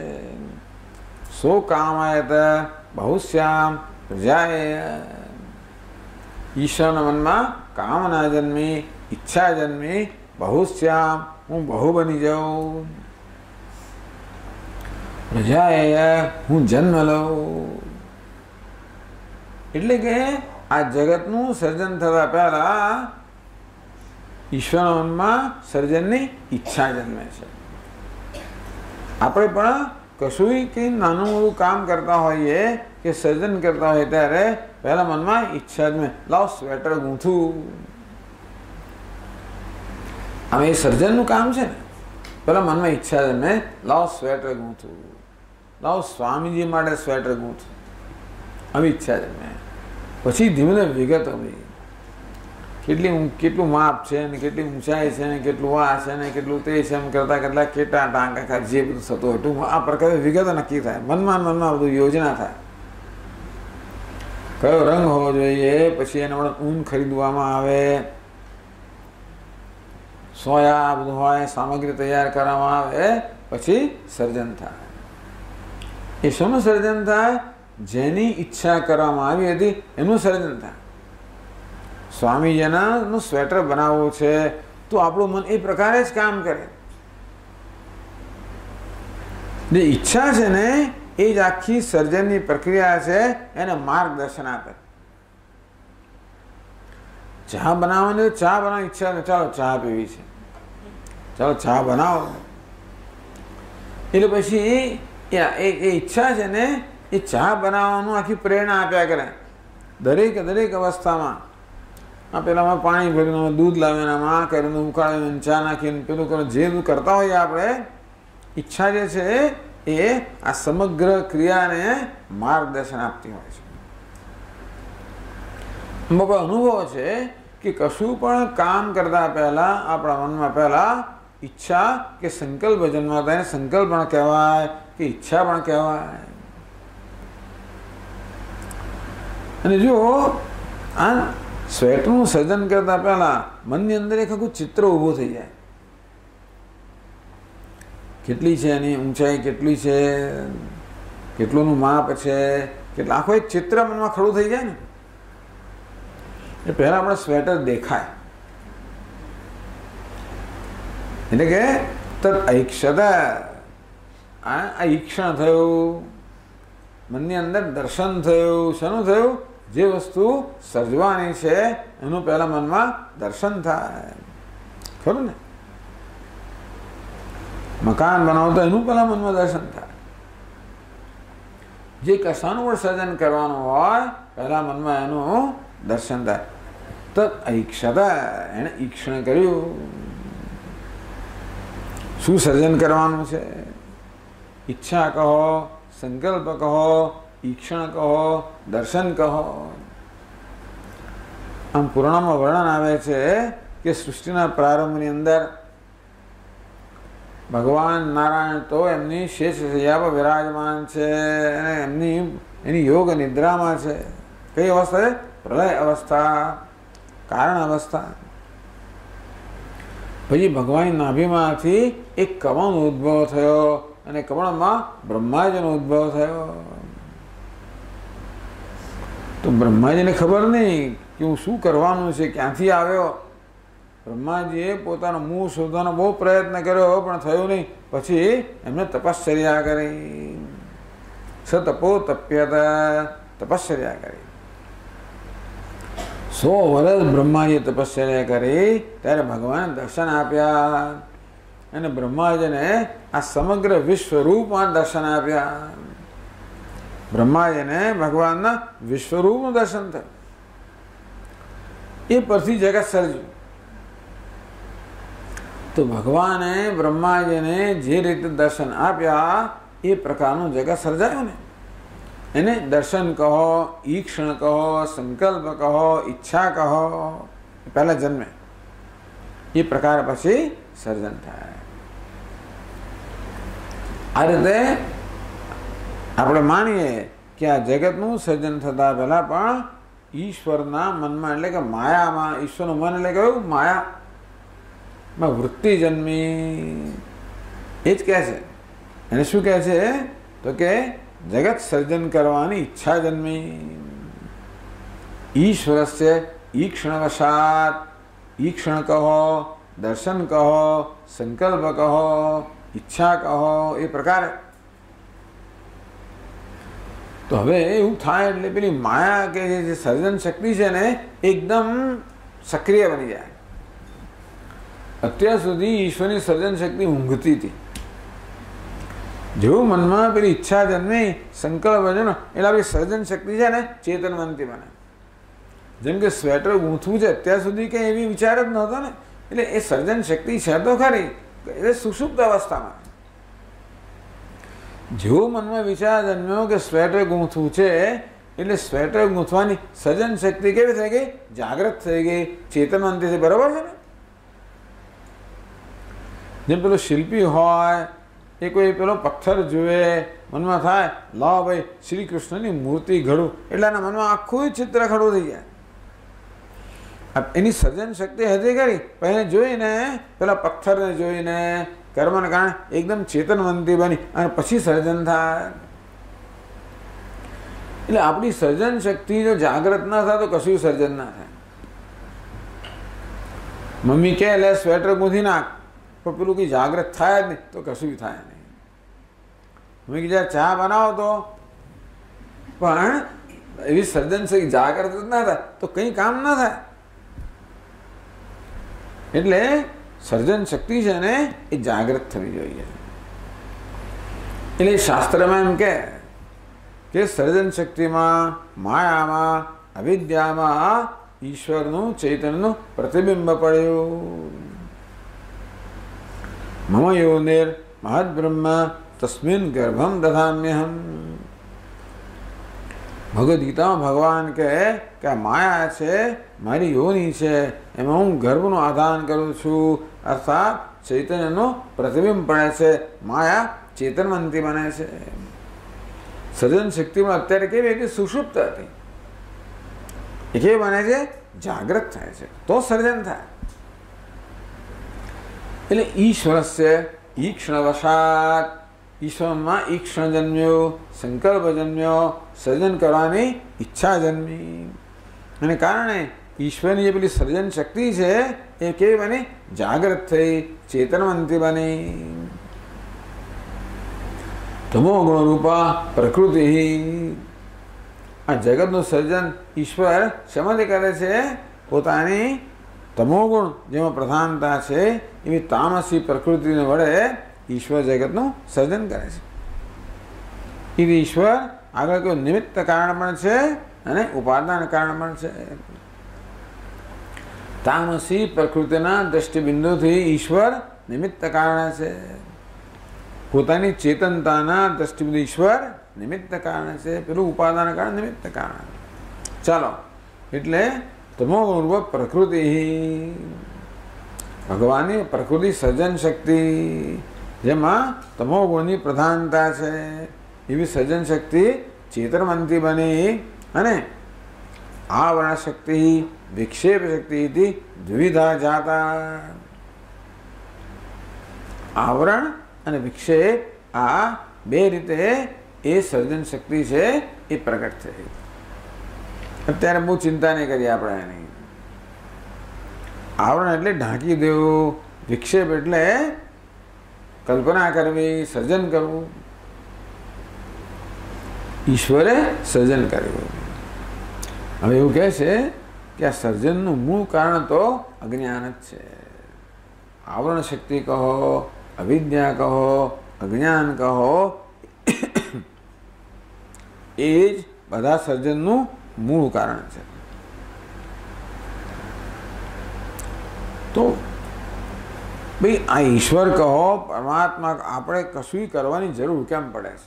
સો કામાયત બહુશ્યામ પ્રજાય. ઈશ્વરના મનમાં કામના જન્મી, ઈચ્છા જન્મી, બહુશ્યામ, હું બહુ બની જાઉં, પ્રજાએ હું જન્મ લઉં. એટલે કે આ જગતનું સર્જન થતા પહેલા ઈશ્વરના મનમાં સર્જનની ઈચ્છા જન્મે છે. આપણે પણ કશું કંઈ નાનું મોટું કામ કરતા હોઈએ કે સર્જન કરતા હોઈએ ત્યારે પહેલા મનમાં ઈચ્છા જન્મે, લાવ સ્વેટર ગૂંથું. આમ એ સર્જનનું કામ છે ને. પહેલા મનમાં ઈચ્છા જન્મે, લાવ સ્વેટર ગૂંથું, લાવ સ્વામીજી માટે સ્વેટર ગૂંથું, આવી ઈચ્છા જન્મે. પછી ધીમે ધીમે વિગતો ભાઈ કેટલી કેટલું માપ છે ને કેટલી ઊંચાઈ છે ને કેટલું આ છે ને કેટલું તે છે એમ કરતાં કેટલા કેટલા ટાંકા જે બધું થતું હતું આ પ્રકારે વિગતો નક્કી થાય. મનમાં મનમાં બધું યોજના થાય. કયો રંગ હોવો જોઈએ, પછી એના માટે ઊન ખરીદવામાં આવે, સોયા બધું હોય, સામગ્રી તૈયાર કરવામાં આવે, પછી સર્જન થાય. એ શેનું સર્જન થાય? જેની ઈચ્છા કરવામાં આવી હતી એનું સર્જન થાય. સ્વામીજીનું સ્વેટર બનાવવું છે તો આપણું મન એ પ્રકારે જ કામ કરે. જે ઈચ્છા છે ને એ જ આખી સર્જનની પ્રક્રિયા છે, એને માર્ગદર્શન આપે. ચા બનાવવાની ચા બનાવવાની ઈચ્છા, ચાલો ચા પીવી છે, ચાલો ચા બનાવો. એટલે પછી એ ઈચ્છા છે ને એ ચા બનાવવાનું આખી પ્રેરણા આપ્યા કરે. દરેક દરેક અવસ્થામાં આ પેલામાં પાણી ભરીને દૂધ લાવીને આ કરીને ઉકાળીને ચા નાખીને પેલું કરો, જે બધું કરતા હોઈએ આપણે, ઈચ્છા જે છે એ આ સમગ્ર ક્રિયાને માર્ગદર્શન આપતી હોય છે. બાબા અનુભવ છે કે કશું પણ કામ કરતા પહેલા આપણા મનમાં પહેલા ઈચ્છા કે સંકલ્પ જન્માતા, એને સંકલ્પ પણ કહેવાય કે ઈચ્છા પણ કહેવાય. અને જો આ સ્વેટરનું સર્જન કરતા પહેલા મનની અંદર એક આખું ચિત્ર ઊભું થઈ જાય. કેટલી છે એની ઊંચાઈ, કેટલી છે, કેટલુંનું માપ છે, કેટલા આખું એક ચિત્ર મનમાં ખડું થઈ જાય ને. એ પહેલા આપણે સ્વેટર દેખાય એટલે કે તદ ઐક્ષત, આ ઈક્ષણ થયું, મનની અંદર દર્શન થયું. શાનું થયું? જે વસ્તુ સર્જવાની છે એનું પહેલા મનમાં દર્શન થાય. ખરું ને? મકાન બનાવતો એનું પહેલા મનમાં દર્શન થાય. જે કશાનું પણ સર્જન કરવાનું હોય પહેલા મનમાં એનું દર્શન થાય. તો ઐક્ષત, એને ઈક્ષણ કર્યું. શું સર્જન કરવાનું છે? ઈચ્છા કહો, સંકલ્પ કહો, ઈક્ષણ કહો, દર્શન કહો. આમ પુરાણમાં વર્ણન આવે છે કે સૃષ્ટિના પ્રારંભની અંદર ભગવાન નારાયણ તો એમની શેષ શૈયા પર વિરાજમાન છે અને એમની એની યોગ નિદ્રામાં છે. કઈ અવસ્થા છે? પ્રલય અવસ્થા, કારણ અવસ્થા. પછી ભગવાનની નાભીમાંથી એક કમળનો ઉદ્ભવ થયો અને કમળમાં બ્રહ્માજીનો ઉદ્ભવ થયો. તો બ્રહ્માજીને ખબર નહીં કે હું શું કરવાનું છે, ક્યાંથી આવ્યો. બ્રહ્માજીએ પોતાનો મું શોધવાનો બહુ પ્રયત્ન કર્યો પણ થયો નહીં. પછી એમને તપશ્ચર્યા કરી, સતપો તપ્યત, તપશ્ચર્યા કરી. સો વર્ષ બ્રહ્માજીએ તપશ્ચર્યા કરી ત્યારે ભગવાને દર્શન આપ્યા અને બ્રહ્માજીને આ સમગ્ર વિશ્વરૂપમાં દર્શન આપ્યા. બ્રહ્માજીને ભગવાનના વિશ્વરૂપનું દર્શન થયું. એ પરથી જગત સર્જ્યું. તો ભગવાને બ્રહ્માજીને જે રીતે દર્શન આપ્યા એ પ્રકારનું જગત સર્જાયું ને. એને દર્શન કહો, ઈક્ષણ કહો, સંકલ્પ કહો, ઈચ્છા કહો, પહેલા જન્મે. એ પ્રકાર પછી સર્જન થાય. આ રીતે આપણે માનીએ કે આ જગતનું સર્જન થતા પહેલા પણ ઈશ્વરના મનમાં એટલે કે માયામાં, ઈશ્વરનું મન એટલે કયું? માયા વૃત્તિ જન્મી. એ જ કહે છે. એને શું કહે છે? તો કે જગત સર્જન કરવાની ઈચ્છા જન્મી. ઈશ્વરસ્ય ईक्षणवशात, ईक्षण कहो, दर्शन कहो, संकल्प कहो, ઈચ્છા કહો, એ પ્રકારે. તો હવે એવું થાય એટલે પેલી માયા કે જે સર્જન શક્તિ છે ને એકદમ સક્રિય બની જાય. અત્યાર સુધી ઈશ્વરની સર્જન શક્તિ ઊંઘતી હતી. જેવું મનમાં પેલી ઈચ્છા જન્મે, સંકલ્પ જન્મે એટલે આપણી સર્જન શક્તિ છે ને ચેતનવંતી બને. જેમ કે સ્વેટર ગૂંથવું છે, અત્યાર સુધી કંઈ એવી વિચાર જ નહોતો ને, એટલે એ સર્જન શક્તિ છે તો ખરી, એટલે સુષુપ્ત અવસ્થામાં. જેવો મનમાં વિચાર જન્મ્યો કે સ્વેટર ગૂંથવું છે, એટલે સ્વેટર ગૂંથવાની સર્જન શક્તિ કેવી થઈ ગઈ? જાગૃત થઈ ગઈ, ચેતનવંતી છે. બરાબર છે ને? જેમ પેલો શિલ્પી હોય, એ કોઈ પેલો પથ્થર જુએ, મનમાં થાય લાવ ભાઈ શ્રી કૃષ્ણની મૂર્તિ ઘડું, એટલે એના મનમાં આખું ચિત્ર ખડું થઈ જાય. એની સર્જન શક્તિ હતી ખરી, પણ એને જોઈને, પેલા પથ્થરને જોઈને કર્મને કારણે એકદમ ચેતનવંતી બની અને પછી સર્જન થાય. એટલે આપણી સર્જન શક્તિ જો જાગૃત ના થાય તો કશું સર્જન ના થાય. મમ્મી કહે લે સ્વેટર ગૂંથી નાખ, પણ પેલું કંઈ જાગૃત થાય જ નહીં તો કશું થાય નહીં. મમ્મી કે જ્યારે ચા બનાવો તો પણ એવી સર્જન શક્તિ જાગૃત જ ના થાય તો કંઈ કામ ના થાય. એટલે સર્જન શક્તિ છે ને એ જાગૃત થવી જોઈએ. એટલે શાસ્ત્રમાં એમ કે કે સર્જન શક્તિમાં, માયામાં, અવિદ્યામાં ઈશ્વરનું, ચૈતન્યનું પ્રતિબિંબ પડ્યું. મમ યોનિર મહદ્બ્રહ્મ તસ્મિન ગર્ભમ દધામ્યહમ. ભગવદ્ ગીતામાં ભગવાન કહે કે આ માયા છે, મારી યોની છે, એમાં હું ગર્ભનું આધાન કરું છું, અર્થાત ચૈતન્યનું પ્રતિબિંબ પડે છે, માયા ચેતનવંતી બને છે. સર્જન શક્તિમાં અત્યારે કેવી હતી? સુષુપ્ત હતી. એ કેવી બને છે? જાગૃત થાય છે તો સર્જન થાય. એટલે ઈશ્વરસ્ય ઈક્ષણવશાત, ઈશ્વરમાં ઈક્ષણ જન્મ્યો, સંકલ્પ જન્મ્યો, સર્જન કરવાની ઈચ્છા જન્મી. અને કારણે ઈશ્વરની જે પેલી સર્જન શક્તિ છે એ કેવી બની? જાગૃત થઈ, ચેતનવંતી બની. તમો ગુણ રૂપા પ્રકૃતિ. આ જગતનું સર્જન ઈશ્વર શેમાંથી કરે છે? પોતાની તમોગુણ જેમાં પ્રધાનતા છે એવી તામસી પ્રકૃતિને વડે ઈશ્વર જગતનું સર્જન કરે છે. એ ઈશ્વર આગળ કોઈ નિમિત્ત કારણ પણ છે અને ઉપાદાન કારણ પણ છે. તામસી પ્રકૃતિના દ્રષ્ટિબિંદુથી ઈશ્વર નિમિત્ત કારણ છે. પોતાની ચેતનતાના દ્રષ્ટિબિંદુ ઈશ્વર નિમિત્ત કારણ છે, પેલું ઉપાદાન કારણ નિમિત્ત કારણ. ચાલો, એટલે તમોગુણ પ્રકૃતિ, ભગવાનની પ્રકૃતિ સર્જન શક્તિ, જેમાં તમોગુણની પ્રધાનતા છે એવી સર્જન શક્તિ ચેતનવંતી બની. અને આવરણ શક્તિ, વિક્ષેપ શક્તિ દ્વિધા જાતા. આવરણ અને વિક્ષેપ આ બે રીતે એ સર્જન શક્તિ છે એ પ્રગટ થઈ. અત્યારે બહુ ચિંતા નહીં કરીએ આપણે એની. આવરણ એટલે ઢાંકી દેવું, વિક્ષેપ એટલે કલ્પના કરવી, સર્જન કરવું. ઈશ્વરે સર્જન કર્યું. હવે એવું કહે છે કે આ સર્જનનું મૂળ કારણ તો અજ્ઞાન જ છે. આવરણ શક્તિ કહો, અવિદ્યા કહો, અજ્ઞાન કહો, એ જ બધા સર્જનનું મૂળ કારણ છે. તો ભાઈ આ ઈશ્વર કહો, પરમાત્મા, આપણે કશું કરવાની જરૂર કેમ પડે છે?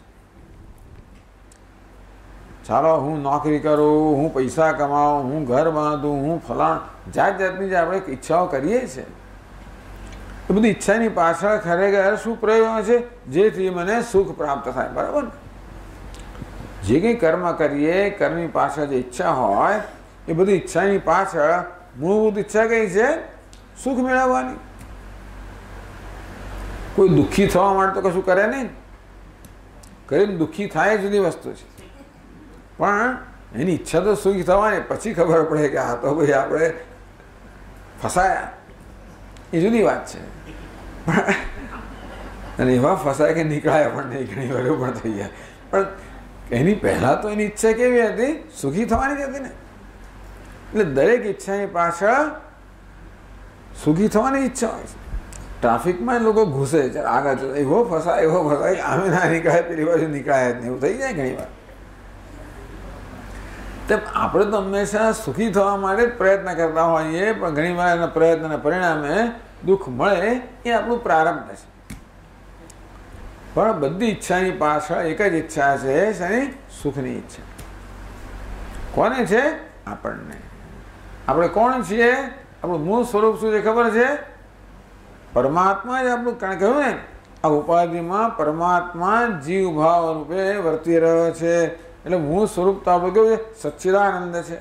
ચાલો હું નોકરી કરું, હું પૈસા કમાઉં, હું ઘર બાંધું, હું ફલાણ, જાત જાતની જે આપણે ઈચ્છાઓ કરીએ છીએ, એ બધી ઈચ્છાની પાછળ ખરેખર શું પ્રયોગ છે? જેથી મને સુખ પ્રાપ્ત થાય. બરાબર ને? જે કંઈ કર્મ કરીએ, કર્મની પાછળ જે ઈચ્છા હોય એ બધી ઈચ્છાની પાછળ મૂળભૂત ઈચ્છા કઈ છે? સુખ મેળવવાની. કોઈ દુઃખી થવા માટે તો કશું કરે નહીં, કરીને દુઃખી થાય જુદી વસ્તુ છે, પણ એની ઈચ્છા તો સુખી થવાની, પછી ખબર પડે કે આ તો ભાઈ આપણે ફસાયા, એ જુદી વાત છે. અને એવા ફસાય કે નીકળાયા પણ નહીં, ઘણી વાર પણ થઈ જાય. પણ એની પહેલાં તો એની ઈચ્છા કેવી હતી? સુખી થવાની જ હતી ને. એટલે દરેક ઈચ્છાની પાછળ સુખી થવાની ઈચ્છા હોય છે. ટ્રાફિકમાં લોકો ઘૂસે છે આગળ, એવો ફસાય એવો ફસાય, આમે ના નીકળાય, પેલી બાજુ નીકળાય જ નહીં, એવું થઈ જાય ઘણી વાર. તેમ આપણે તો હંમેશા સુખી થવા માટે જ પ્રયત્ન કરતા હોઈએ, પણ ઘણી વાર એના પ્રયત્નના પરિણામે દુઃખ મળે, એ આપણું પ્રારબ્ધ છે. પણ બધી ઈચ્છાની પાછળ એક જ ઈચ્છા છે, શેની? સુખની ઈચ્છા. કોને છે? આપણને. આપણે કોણ છીએ? આપણું મૂળ સ્વરૂપ શું છે ખબર છે? પરમાત્મા જ આપણું. કારણ કહ્યું ને, આ ઉપાધિમાં પરમાત્મા જીવ ભાવ રૂપે વર્તી રહ્યો છે. એટલે મૂળ સ્વરૂપ તો આપણે કેવું છે? સચ્ચિદાનંદ છે.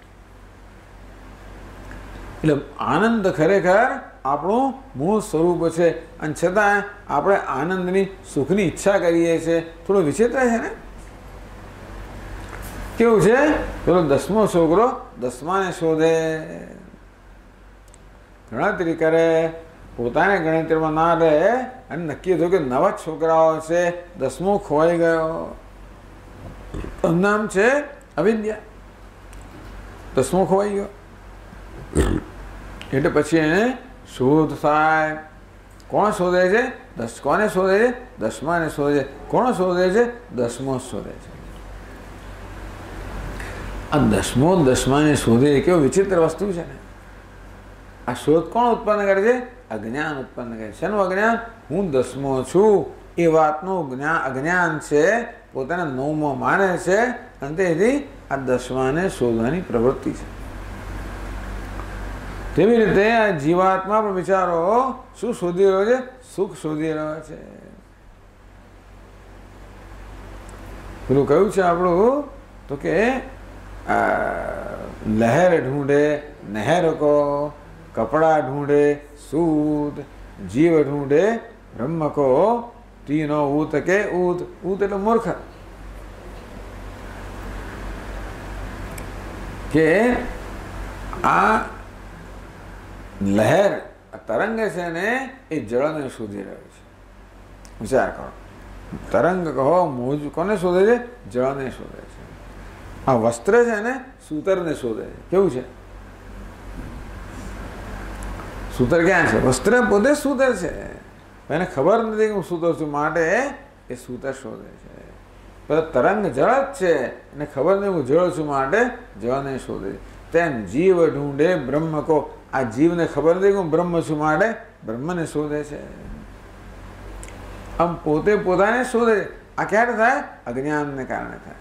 એટલે આનંદ ખરેખર આપણું મૂળ સ્વરૂપ છે, અને છતાં આપણે આનંદની સુખની ઈચ્છા કરીએ છીએ. થોડું વિચિત્ર છે ને? કેવું છે? પેલો દસમો છોકરો દસમાને શોધે, ગણતરી કરે, પોતાને ગણતરીમાં ના રહે, અને નક્કી થયું કે નવા છોકરાઓ છે, દસમો ખોવાઈ ગયો. નામ છે અવિદ્યા, દસમો ખોવાઈ ગયો. એટલે પછી એને શોધ થાય. કોણ શોધે છે? દસ. કોને શોધે છે? દસમાને શોધે છે. કોણ શોધે છે? દસમો શોધે છે. આ દસમો દસમાને શોધે એ કેવું વિચિત્ર વસ્તુ છે ને. આ શોધ કોણ ઉત્પન્ન કરે છે? અજ્ઞાન ઉત્પન્ન કરે છે. શેનું અજ્ઞાન? હું દસમો છું એ વાતનું જ્ઞાન, અજ્ઞાન છે. પોતાના નવમો માને છે, અને તેથી આ દસમાને શોધવાની પ્રવૃત્તિ છે. તેવી રીતે આ જીવાત્મા પણ વિચારો શું શોધી રહ્યો છે? સુખ શોધી રહ્યો છે. પેલું કયું છે આપણું તો કે લહેર ઢૂંઢે નહેર કો, કપડા ઢૂંઢે સૂદ, જીવ ઢૂંઢે બ્રહ્મ કો, તીનો ઊત કે ઊત. ઊત એટલે મૂર્ખ. કે આ લહેર, તરંગ છે ને, એ જળને શોધી રહ્યો છે. વિચાર કરો, તરંગ કહો, મોજ કોને શોધે છે? જળને શોધે છે. આ વસ્ત્ર છે ને, સૂતરને શોધે છે. કેવું છે? સૂતર ક્યાં છે? વસ્ત્ર પોતે સૂતર છે, એને ખબર નથી કે હું સૂતર છું, માટે એ સૂતર શોધે છે. પણ તરંગ જળ જ છે, એને ખબર નથી હું જળ છું, માટે જળને શોધે છે. તેમ જીવ ઢૂંઢે બ્રહ્મ કો, આ જીવને ખબર નથી કે હું બ્રહ્મ છું, માટે બ્રહ્મને શોધે છે. આમ પોતે પોતાને શોધે છે. આ ક્યારે થાય? અજ્ઞાનને કારણે થાય.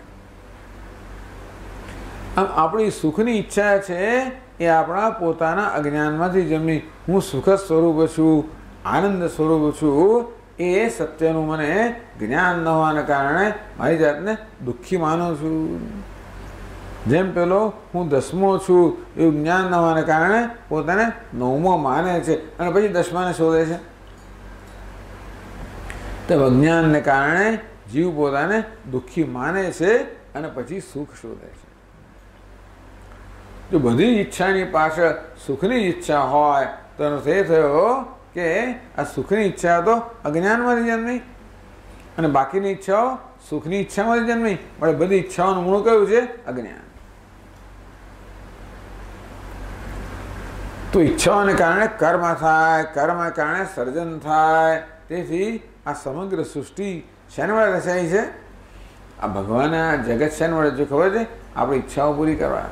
આમ આપણી સુખની ઈચ્છા છે એ આપણા પોતાના અજ્ઞાનમાંથી જન્મી. હું સુખ સ્વરૂપ છું, આનંદ સ્વરૂપ છું, એ સત્યનું મને જ્ઞાન ન હોવાના કારણે મારી જાતને દુઃખી માનું છું. જેમ પેલો હું દસમો છું એવું જ્ઞાન ન હોવાને કારણે પોતાને નવમો માને છે, અને પછી દસમાને શોધે છે. તો અજ્ઞાનને કારણે જીવ પોતાને દુઃખી માને છે, અને પછી સુખ શોધે છે. જો બધી ઈચ્છાની પાછળ સુખની ઈચ્છા હોય તો અર્થ એ થયો કે આ સુખની ઈચ્છા તો અજ્ઞાનમાંથી જન્મી, અને બાકીની ઈચ્છાઓ સુખની ઈચ્છામાંથી જન્મી. પણ બધી ઈચ્છાઓનું મૂળ કયું છે? અજ્ઞાન. તો ઈચ્છાઓને કારણે કર્મ થાય, કર્મને કારણે સર્જન થાય. તેથી આ સમગ્ર સૃષ્ટિ શેના વડે રચાઈ છે? આ ભગવાન આ જગત શેના વડે? જો ખબર છે, આપણી ઈચ્છાઓ પૂરી કરવા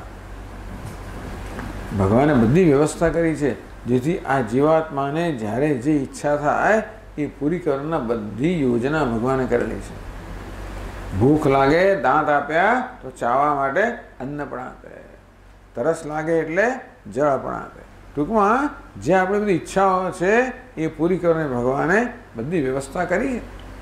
ભગવાને બધી વ્યવસ્થા કરી છે, જેથી આ જીવાત્માને જ્યારે જે ઈચ્છા થાય એ પૂરી કરવાના બધી યોજના ભગવાને કરેલી છે. ભૂખ લાગે દાંત આપ્યા તો ચાવવા માટે અન્ન પણ આપે, તરસ લાગે એટલે જળ પણ આપે. ટૂંકમાં જે આપણે બધી ઈચ્છાઓ છે એ પૂરી કરવાની ભગવાને બધી વ્યવસ્થા કરી.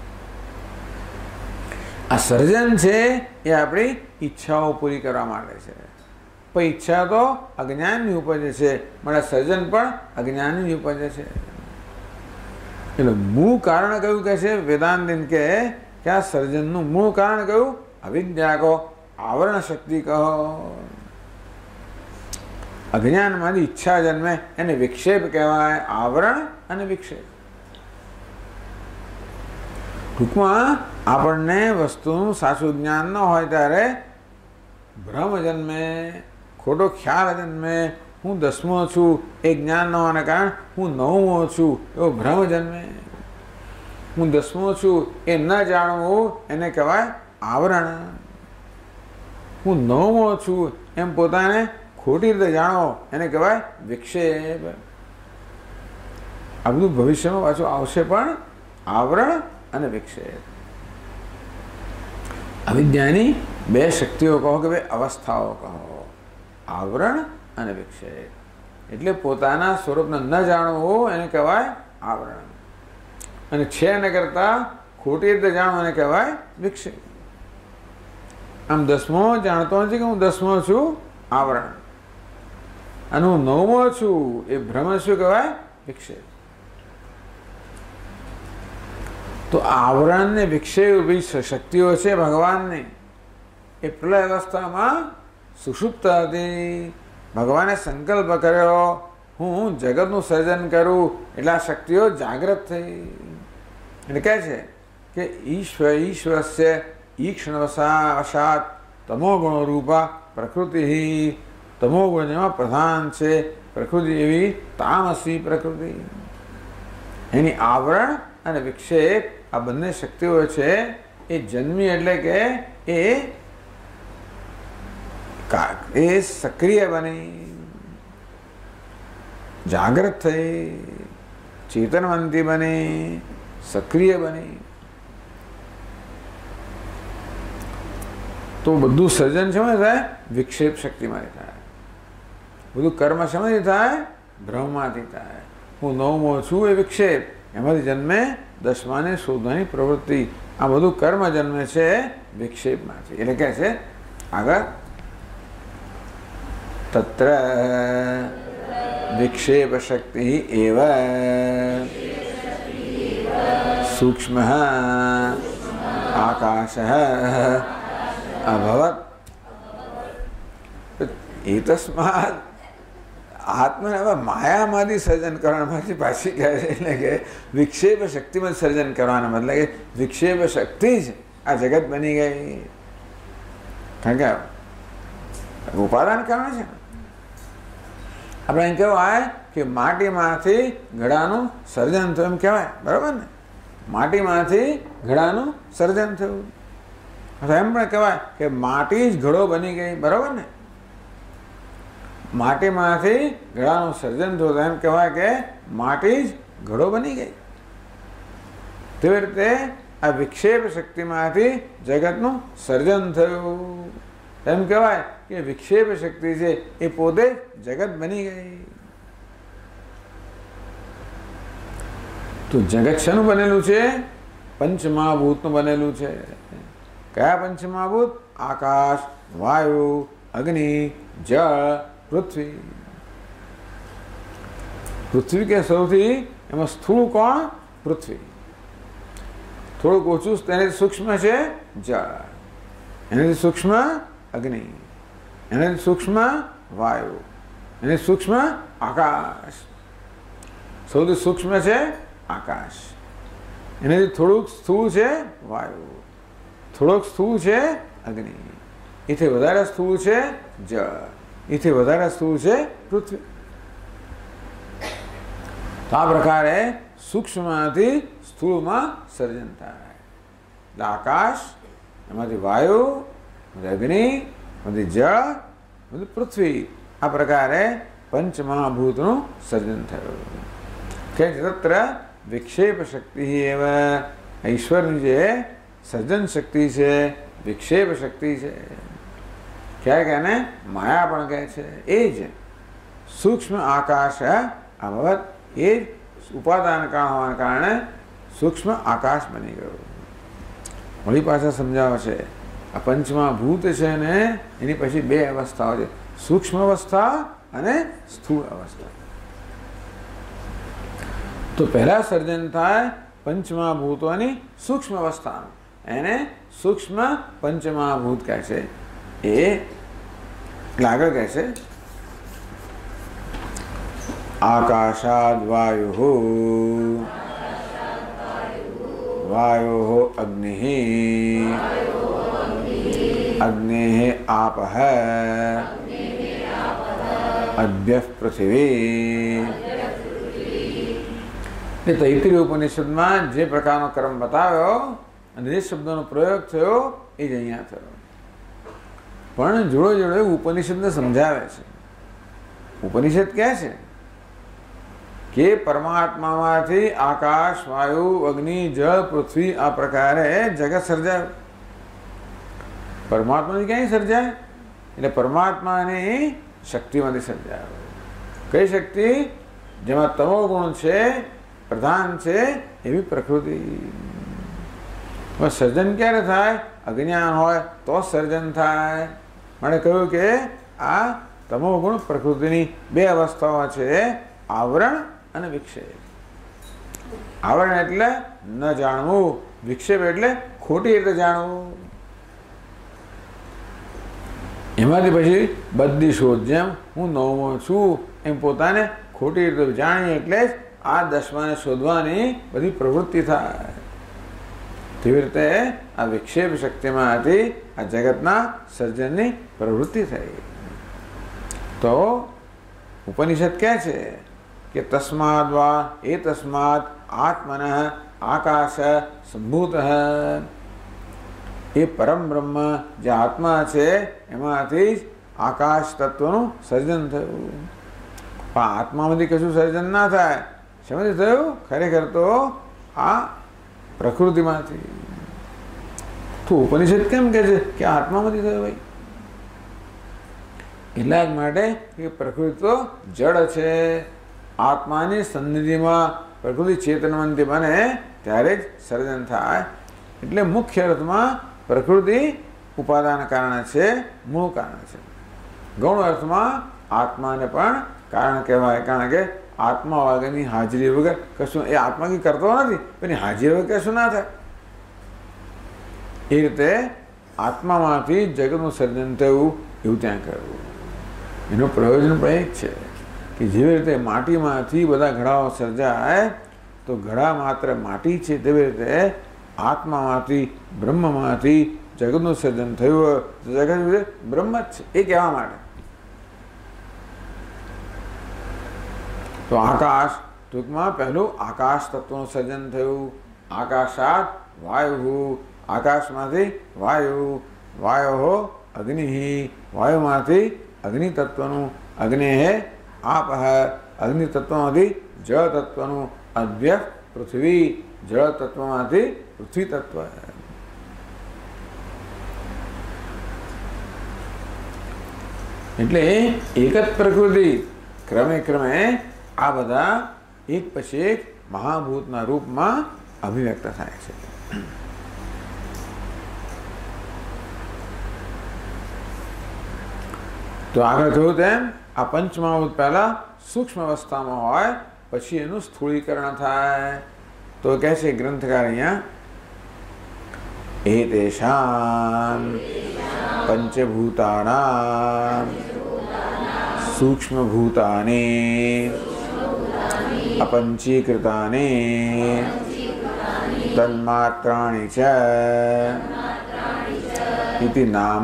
આ સર્જન છે એ આપણી ઈચ્છાઓ પૂરી કરવા માટે છે. પણ ઈચ્છા તો અજ્ઞાનની ઉપજે છે, મારા સર્જન પણ અજ્ઞાનની ઉપજે છે. એટલે મૂળ કારણ કયું કહે છે વેદાંતિન? કે આ સર્જનનું મૂળ કારણ કયું? અવિદ્યા કો, आवरण शक्ति कहो। अज्ञानमांथी ઈચ્છા જન્મે એને વિક્ષેપ કહેવાય, આવરણ અને વિક્ષેપ। ટૂંકમાં આપણને વસ્તુનું સાચું જ્ઞાન ન હોય ત્યારે ભ્રમ જન્મે, ખોટો ખ્યાલ જન્મે। હું દસમો છું એ જ્ઞાન ન હોવાને કારણે હું નવમો છું એવો ભ્રમ જન્મે। હું દસમો છું એ ન જાણવું એને કહેવાય આવરણ। હું નવમો છું એમ પોતાને ખોટી રીતે જાણો એને કહેવાય વિક્ષેપ। આ બધું ભવિષ્યમાં પાછું આવશે, પણ આવરણ અને વિક્ષેપ। અવિદ્યાની બે શક્તિઓ કહો કે બે અવસ્થાઓ કહો, આવરણ અને વિક્ષેપ। એટલે પોતાના સ્વરૂપને ન જાણવું એને કહેવાય આવરણ, અને છે એને કરતા ખોટી રીતે જાણવું એને કહેવાય વિક્ષેપ। આમ દસમો જાણતો નથી કે હું દસમો છું, આવરણ, અને હું નવમો છું એ ભ્રમ શું કહેવાય વિક્ષેપ। તો આવરણ ને વિક્ષેપ ઉભી શક્તિઓ છે ભગવાનની। એ પ્રલય અવસ્થામાં સુષુપ્ત હતી, ભગવાને સંકલ્પ કર્યો હું જગતનું સર્જન કરું, એટલે આ શક્તિઓ જાગૃત થઈ। એટલે કહે છે કે ઈશ્વર ઈશ્વરસ્ય ઈક્ષણવશાત તમોગુણ રૂપા પ્રકૃતિ। તમોગુણ જેમાં પ્રધાન છે પ્રકૃતિ, એવી તામસી પ્રકૃતિ। એની આવરણ અને વિક્ષેપ આ બંને શક્તિઓ છે એ જન્મી એટલે કે એ એ સક્રિય બની, જાગૃત થઈ, ચેતનવંતી બની, સક્રિય બની। તો બધું સર્જન શેમાં થાય? વિક્ષેપ શક્તિમાંથી થાય। બધું કર્મ શેમાંથી થાય? ભ્રમમાંથી થાય। હું નવમો છું એ વિક્ષેપ, એમાંથી જન્મે દસમાને શોધવાની પ્રવૃત્તિ। આ બધું કર્મ જન્મે છે વિક્ષેપમાંથી। એટલે કહે છે આગળ તત્ર વિક્ષેપ શક્તિ એવ સૂક્ષ્મ આકાશ અભવત। એતસ્માદ આત્માને હવે માયામાંથી સર્જન કરવામાંથી પાછી કહે છે, એટલે કે વિક્ષેપ શક્તિમાં સર્જન કરવાના મતલબ કે વિક્ષેપ શક્તિ જ આ જગત બની ગઈ। કારણ કે ઉપાદાન કારણ છે। આપણે એમ કહેવાય કે માટીમાંથી ઘડાનું સર્જન થયું એમ કહેવાય, બરાબર ને? માટીમાંથી ઘડાનું સર્જન થયું, એમ પણ કહેવાય કે માટી જ ઘડો બની ગઈ, બરાબર ને? માટીમાંથી ઘડાનું સર્જન થયું એમ કહેવાય કે માટી જ ઘડો બની ગઈ। તેવી રીતે આ વિક્ષેપ શક્તિમાંથી જગતનું સર્જન થયું એમ કહેવાય કે વિક્ષેપ શક્તિ છે એ પોતે જગત બની ગઈ। તો જગત શાનું બનેલું છે? પંચમહાભૂતનું બનેલું છે। કયા પંચમહાભૂત? આકાશ, વાયુ, અગ્નિ, જળ, પૃથ્વી। પૃથ્વી કે સૌથી એમાં સ્થૂળ કોણ? પૃથ્વી। થોડુંક ઓછું તેનાથી સૂક્ષ્મ છે જળ, એનાથી સૂક્ષ્મ અગ્નિ, એનાથી સૂક્ષ્મ વાયુ, એનાથી સૂક્ષ્મ આકાશ। સૌથી સૂક્ષ્મ છે આકાશ, એનાથી થોડુંક સ્થૂળ છે વાયુ, થોડોક સ્થૂળ છે અગ્નિ, એથી વધારે સ્થૂળ છે જળ, એથી વધારે સ્થૂળ છે પૃથ્વી। તો આ પ્રકારે સૂક્ષ્મમાંથી સ્થૂળમાં સર્જન થાય। એટલે આકાશ, એમાંથી વાયુ, અગ્નિ, એમાંથી જળ, એમાંથી પૃથ્વી, આ પ્રકારે પંચમહાભૂતનું સર્જન થયું। કે તત્ર વિક્ષેપ શક્તિ એવ, ઈશ્વરની જે સર્જન શક્તિ છે વિક્ષેપ શક્તિ છે, ક્યારેક એને માયા પણ કહે છે। એ જ સૂક્ષ્મ આકાશ અભવત, એ જ ઉપાદાન કાળ હોવાને કારણે સૂક્ષ્મ આકાશ બની ગયું। વળી પાછા સમજાવે છે આ પંચમહાભૂત છે ને એની પછી બે અવસ્થાઓ છે, સૂક્ષ્મ અવસ્થા અને સ્થૂળ અવસ્થા। તો પહેલા સર્જન થાય પંચમહાભૂતોની સૂક્ષ્મ અવસ્થાનું, એને સૂક્ષ્મ પંચમહાભૂત કહે છે। એ આગળ કહે છે આકાશાદ વાયુ વાયો અગ્નિ અગ્ને આપઃ અદ્ય પૃથ્વી। એ તૈત્રીય ઉપનિષદમાં જે પ્રકારનો ક્રમ બતાવ્યો અને જે શબ્દનો પ્રયોગ થયો એ જ અહીંયા થયો, પણ જોડે જોડે ઉપનિષદને સમજાવે છે। ઉપનિષદ કહે છે કે પરમાત્મામાંથી આકાશ, વાયુ, અગ્નિ, જળ, પૃથ્વી આ પ્રકારે જગત સર્જાય। પરમાત્માથી ક્યાંય સર્જાય? એટલે પરમાત્માની શક્તિમાંથી સર્જાય। કઈ શક્તિ? જેમાં તમો ગુણ છે, પ્રધાન છે એવી પ્રકૃતિ। સર્જન ક્યારે થાય? અજ્ઞાન હોય તો સર્જન થાય। મને કહ્યું કે આ તમો ગુણ પ્રકૃતિની બે અવસ્થાઓ છે, આવરણ અને વિક્ષેપ। આવરણ એટલે ન જાણવું, વિક્ષેપ એટલે ખોટી રીતે જાણવું। એમાંથી પછી બધી શોધ, જેમ હું નવમો છું એમ પોતાને ખોટી રીતે જાણીએ એટલે જ આ દસમાને શોધવાની બધી પ્રવૃત્તિ થાય। તેવી રીતે આ વિક્ષેપ શક્તિમાંથી આ જગતના સર્જનની પ્રવૃત્તિ થઈ। તો ઉપનિષદ કહે છે કે તસ્માદ વા એ તસ્માદ આત્મન આકાશ સંભૂત। એ પરમ બ્રહ્મ જે આત્મા છે એમાંથી જ આકાશ તત્વનું સર્જન થયું। પણ આત્મામાંથી કશું સર્જન ના થાય। શેમાંથી થયું? ખરેખર તો આ પ્રકૃતિમાંથી। તો ઉપનિષદ કેમ કહે છે કે આત્મામાંથી થયું? ભાઈ એટલા જ માટે કે પ્રકૃતિ તો જડ છે। આત્માની સન્નિધિમાં પ્રકૃતિ ચેતનવંતી બને ત્યારે જ સર્જન થાય। એટલે મુખ્ય અર્થમાં પ્રકૃતિ ઉપાદાન કારણ છે, મૂળ કારણ છે। ગૌણ અર્થમાં આત્માને પણ કારણ કહેવાય, કારણ કે આત્મા વગરની હાજરી વગર કશું, એ આત્મા કંઈ કરતો નથી પણ હાજરી વગર કશું ના થાય। એ રીતે આત્મામાંથી જગતનું સર્જન થયું એવું ત્યાં કહ્યું। એનું પ્રયોજન પણ એક છે કે જેવી રીતે માટીમાંથી બધા ઘડાઓ સર્જાય તો ઘડા માત્ર માટી છે, તેવી રીતે આત્મામાંથી બ્રહ્મમાંથી જગતનું સર્જન થયું તો જગત બ્રહ્મ જ છે એ કહેવા માટે। તો આકાશ ટૂંકમાં પહેલું આકાશ તત્વનું સર્જન થયું। આકાશાત વાયુ, આકાશમાંથી વાયુ, વાયો અગ્નિ, વાયુમાંથી અગ્નિ તત્વનું, અગ્નિ હે આપઃ અગ્નિ તત્વમાંથી જળ તત્વનું, અદ્ય પૃથ્વી જળ તત્વમાંથી પૃથ્વી તત્વ। એટલે એક જ પ્રકૃતિ ક્રમે ક્રમે આ બધા એક પછી એક મહાભૂતના રૂપમાં અભિવ્યક્ત થાય છે। તો આગળ કહ્યું તેમ આ પંચમહાભૂત પહેલા સૂક્ષ્મ અવસ્થામાં હોય, પછી એનું સ્થૂળીકરણ થાય। તો કહે છે ગ્રંથકાર અહીંયા એતેષાં પંચભૂતાનાં સૂક્ષ્મભૂતાની अपंचीकृतानि तन्मात्राणि च इति नाम।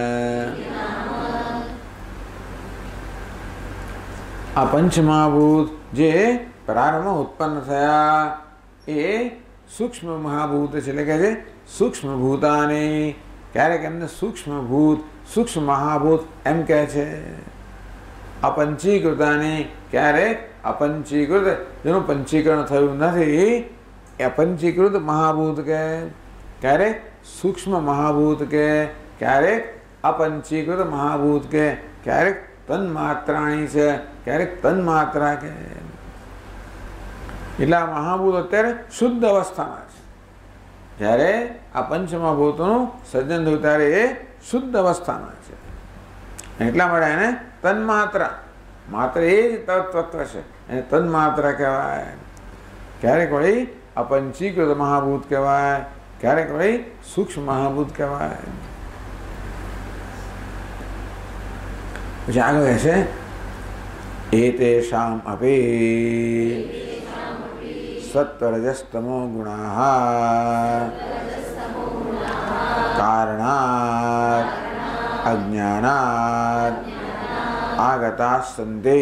आ पंचमहाभूत जे प्रारंभ उत्पन्न थया ए सूक्ष्म महाभूत छे के सूक्ष्म भूताने क्यारेक एमने सूक्ष्म भूत सूक्ष्म महाभूत एम कहे छे। अपंचीकृताने क्यारेक अपंचीकृत जेनु पंचीकरण थयुं नथी अपंचीकृत महाभूत के क्यारेक सूक्ष्म महाभूत के क्यारेक अपंचीकृत महाभूत के क्यारेक तन्मात्राणी छे क्यारेक तन्मात्रा के। एटला महाभूत अत्यारे शुद्ध अवस्था में छे, ज्यारे आ पंचमहाभूतोनुं सर्जन थयुं त्यारे ए शुद्ध अवस्था में छे, एटला माटे एने तन्मात्रा मात्र ए तत्व छे एने तन्मात्रा कहेवाय। क्यारेक वળી अपंचीकृत महाभूत कहेवाय, क्यारेक वળી सूक्ष्म महाभूत कहेवाय। પછી આગળ કહેશે એતેષામ અપી સત્વરજस्तमो ગુણાઃ કારણાत् અજ્ઞાનાत् આગતાः સન્તિ.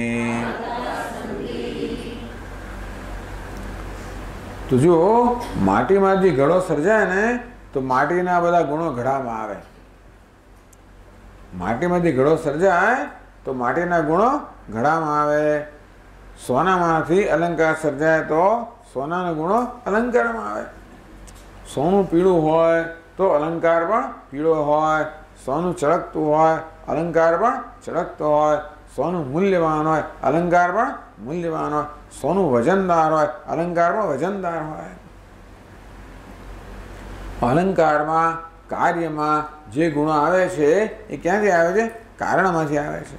તો જો માટીમાંથી ઘડો સર્જાય ને તો માટીના બધા ગુણો ઘડામાં આવે. માટીમાંથી ઘડો સર્જાય તો માટીના ગુણો ઘડામાં આવે. સોનામાંથી અલંકાર સર્જાય તો સોનાના ગુણો અલંકારમાં આવે. સોનું પીળું હોય તો અલંકાર પણ પીળો હોય. સોનું ચળકતું હોય અલંકાર પણ ચળકતો હોય. સોનું મૂલ્યવાન હોય અલંકાર પણ મૂલ્યવાન હોય. સોનું વજનદાર હોય અલંકાર પણ વજનદાર હોય. અલંકારમાં કાર્યમાં જે ગુણો આવે છે એ ક્યાંથી આવે છે? કારણમાંથી આવે છે.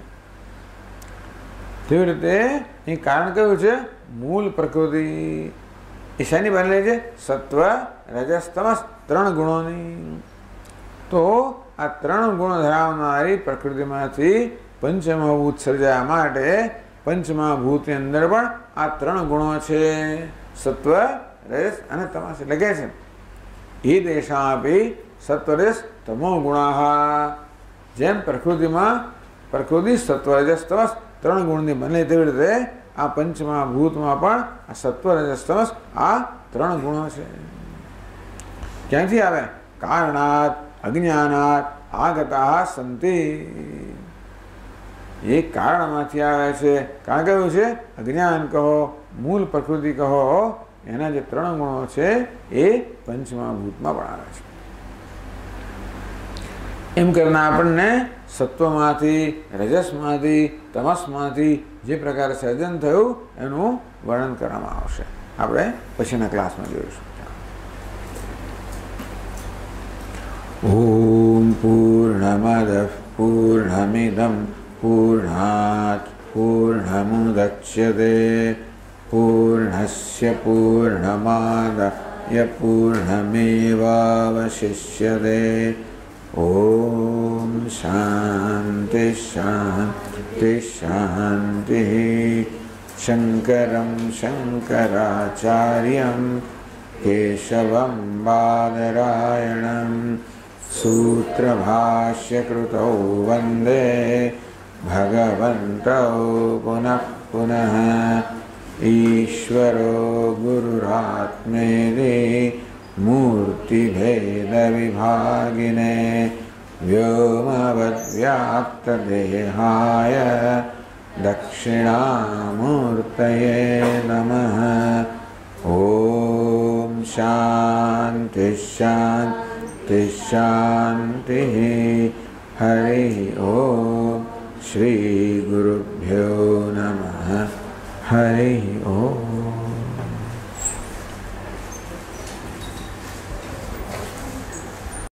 તેવી રીતે એ કારણ કયું છે? મૂળ પ્રકૃતિ. એ શાની બનેલી છે? સત્વ રજસ તમસ ત્રણ ગુણોની. તો આ ત્રણ ગુણો ધરાવનારી પ્રકૃતિમાંથી પંચમહાભૂત સર્જાયા માટે પંચમહાભૂતની અંદર પણ આ ત્રણ ગુણો છે, સત્વ રજસ અને તમસ. એટલે કે છે એ દેશાપી સત્વરજસ તમો ગુણાઃ. જેમ પ્રકૃતિમાં પ્રકૃતિ સત્વ રજસ તમસ ત્રણ ગુણની બને તેવી રીતે આ પંચમહાભૂતમાં પણ આ સત્વ રજસ તમસ આ ત્રણ ગુણો છે. ક્યાંથી આવે? કારણાત અજ્ઞાનાત આગતાઃ સંતિ. એ કારણમાંથી આવે છે. કારણ કયું છે? અજ્ઞાન કહો, મૂળ પ્રકૃતિ કહો, એના જે ત્રણ ગુણો છે એ પંચમહાભૂતમાં પણ આવે છે. એમ કરીને આપણને સત્વમાંથી રજસમાંથી તમસમાંથી જે પ્રકારે સર્જન થયું એનું વર્ણન કરવામાં આવશે. આપણે પછીના ક્લાસમાં જોઈશું. ઓમ પૂર્ણમદ પૂર્ણમિદમ પૂર્ણાત પૂર્ણમુદચ્યતે પૂર્ણસ્ય પૂર્ણમાદાય પૂર્ણમેવાવશિષ્યતે. ઓમ શાંતિ શાંતિ શાંતિ. શંકરમ શંકરાચાર્યમ કેશવમ બાદરાયણમ સૂત્રભાષ્યકૃતૌ વંદે ભગવन्तौ પુનઃ પુનઃ. ઈશ્વરો ગુરુરાત્મેતિ મૂર્તિભેદવિભાગિને વ્યોમવદ્વ્યાપ્તદેહાય દક્ષિણામૂર્તયે નમઃ. ઓમ શાંતિ શાંતિ શાંતિ. હરિ ઓમ. શ્રી ગુરુભ્યો નમઃ. હરિ ઓમ.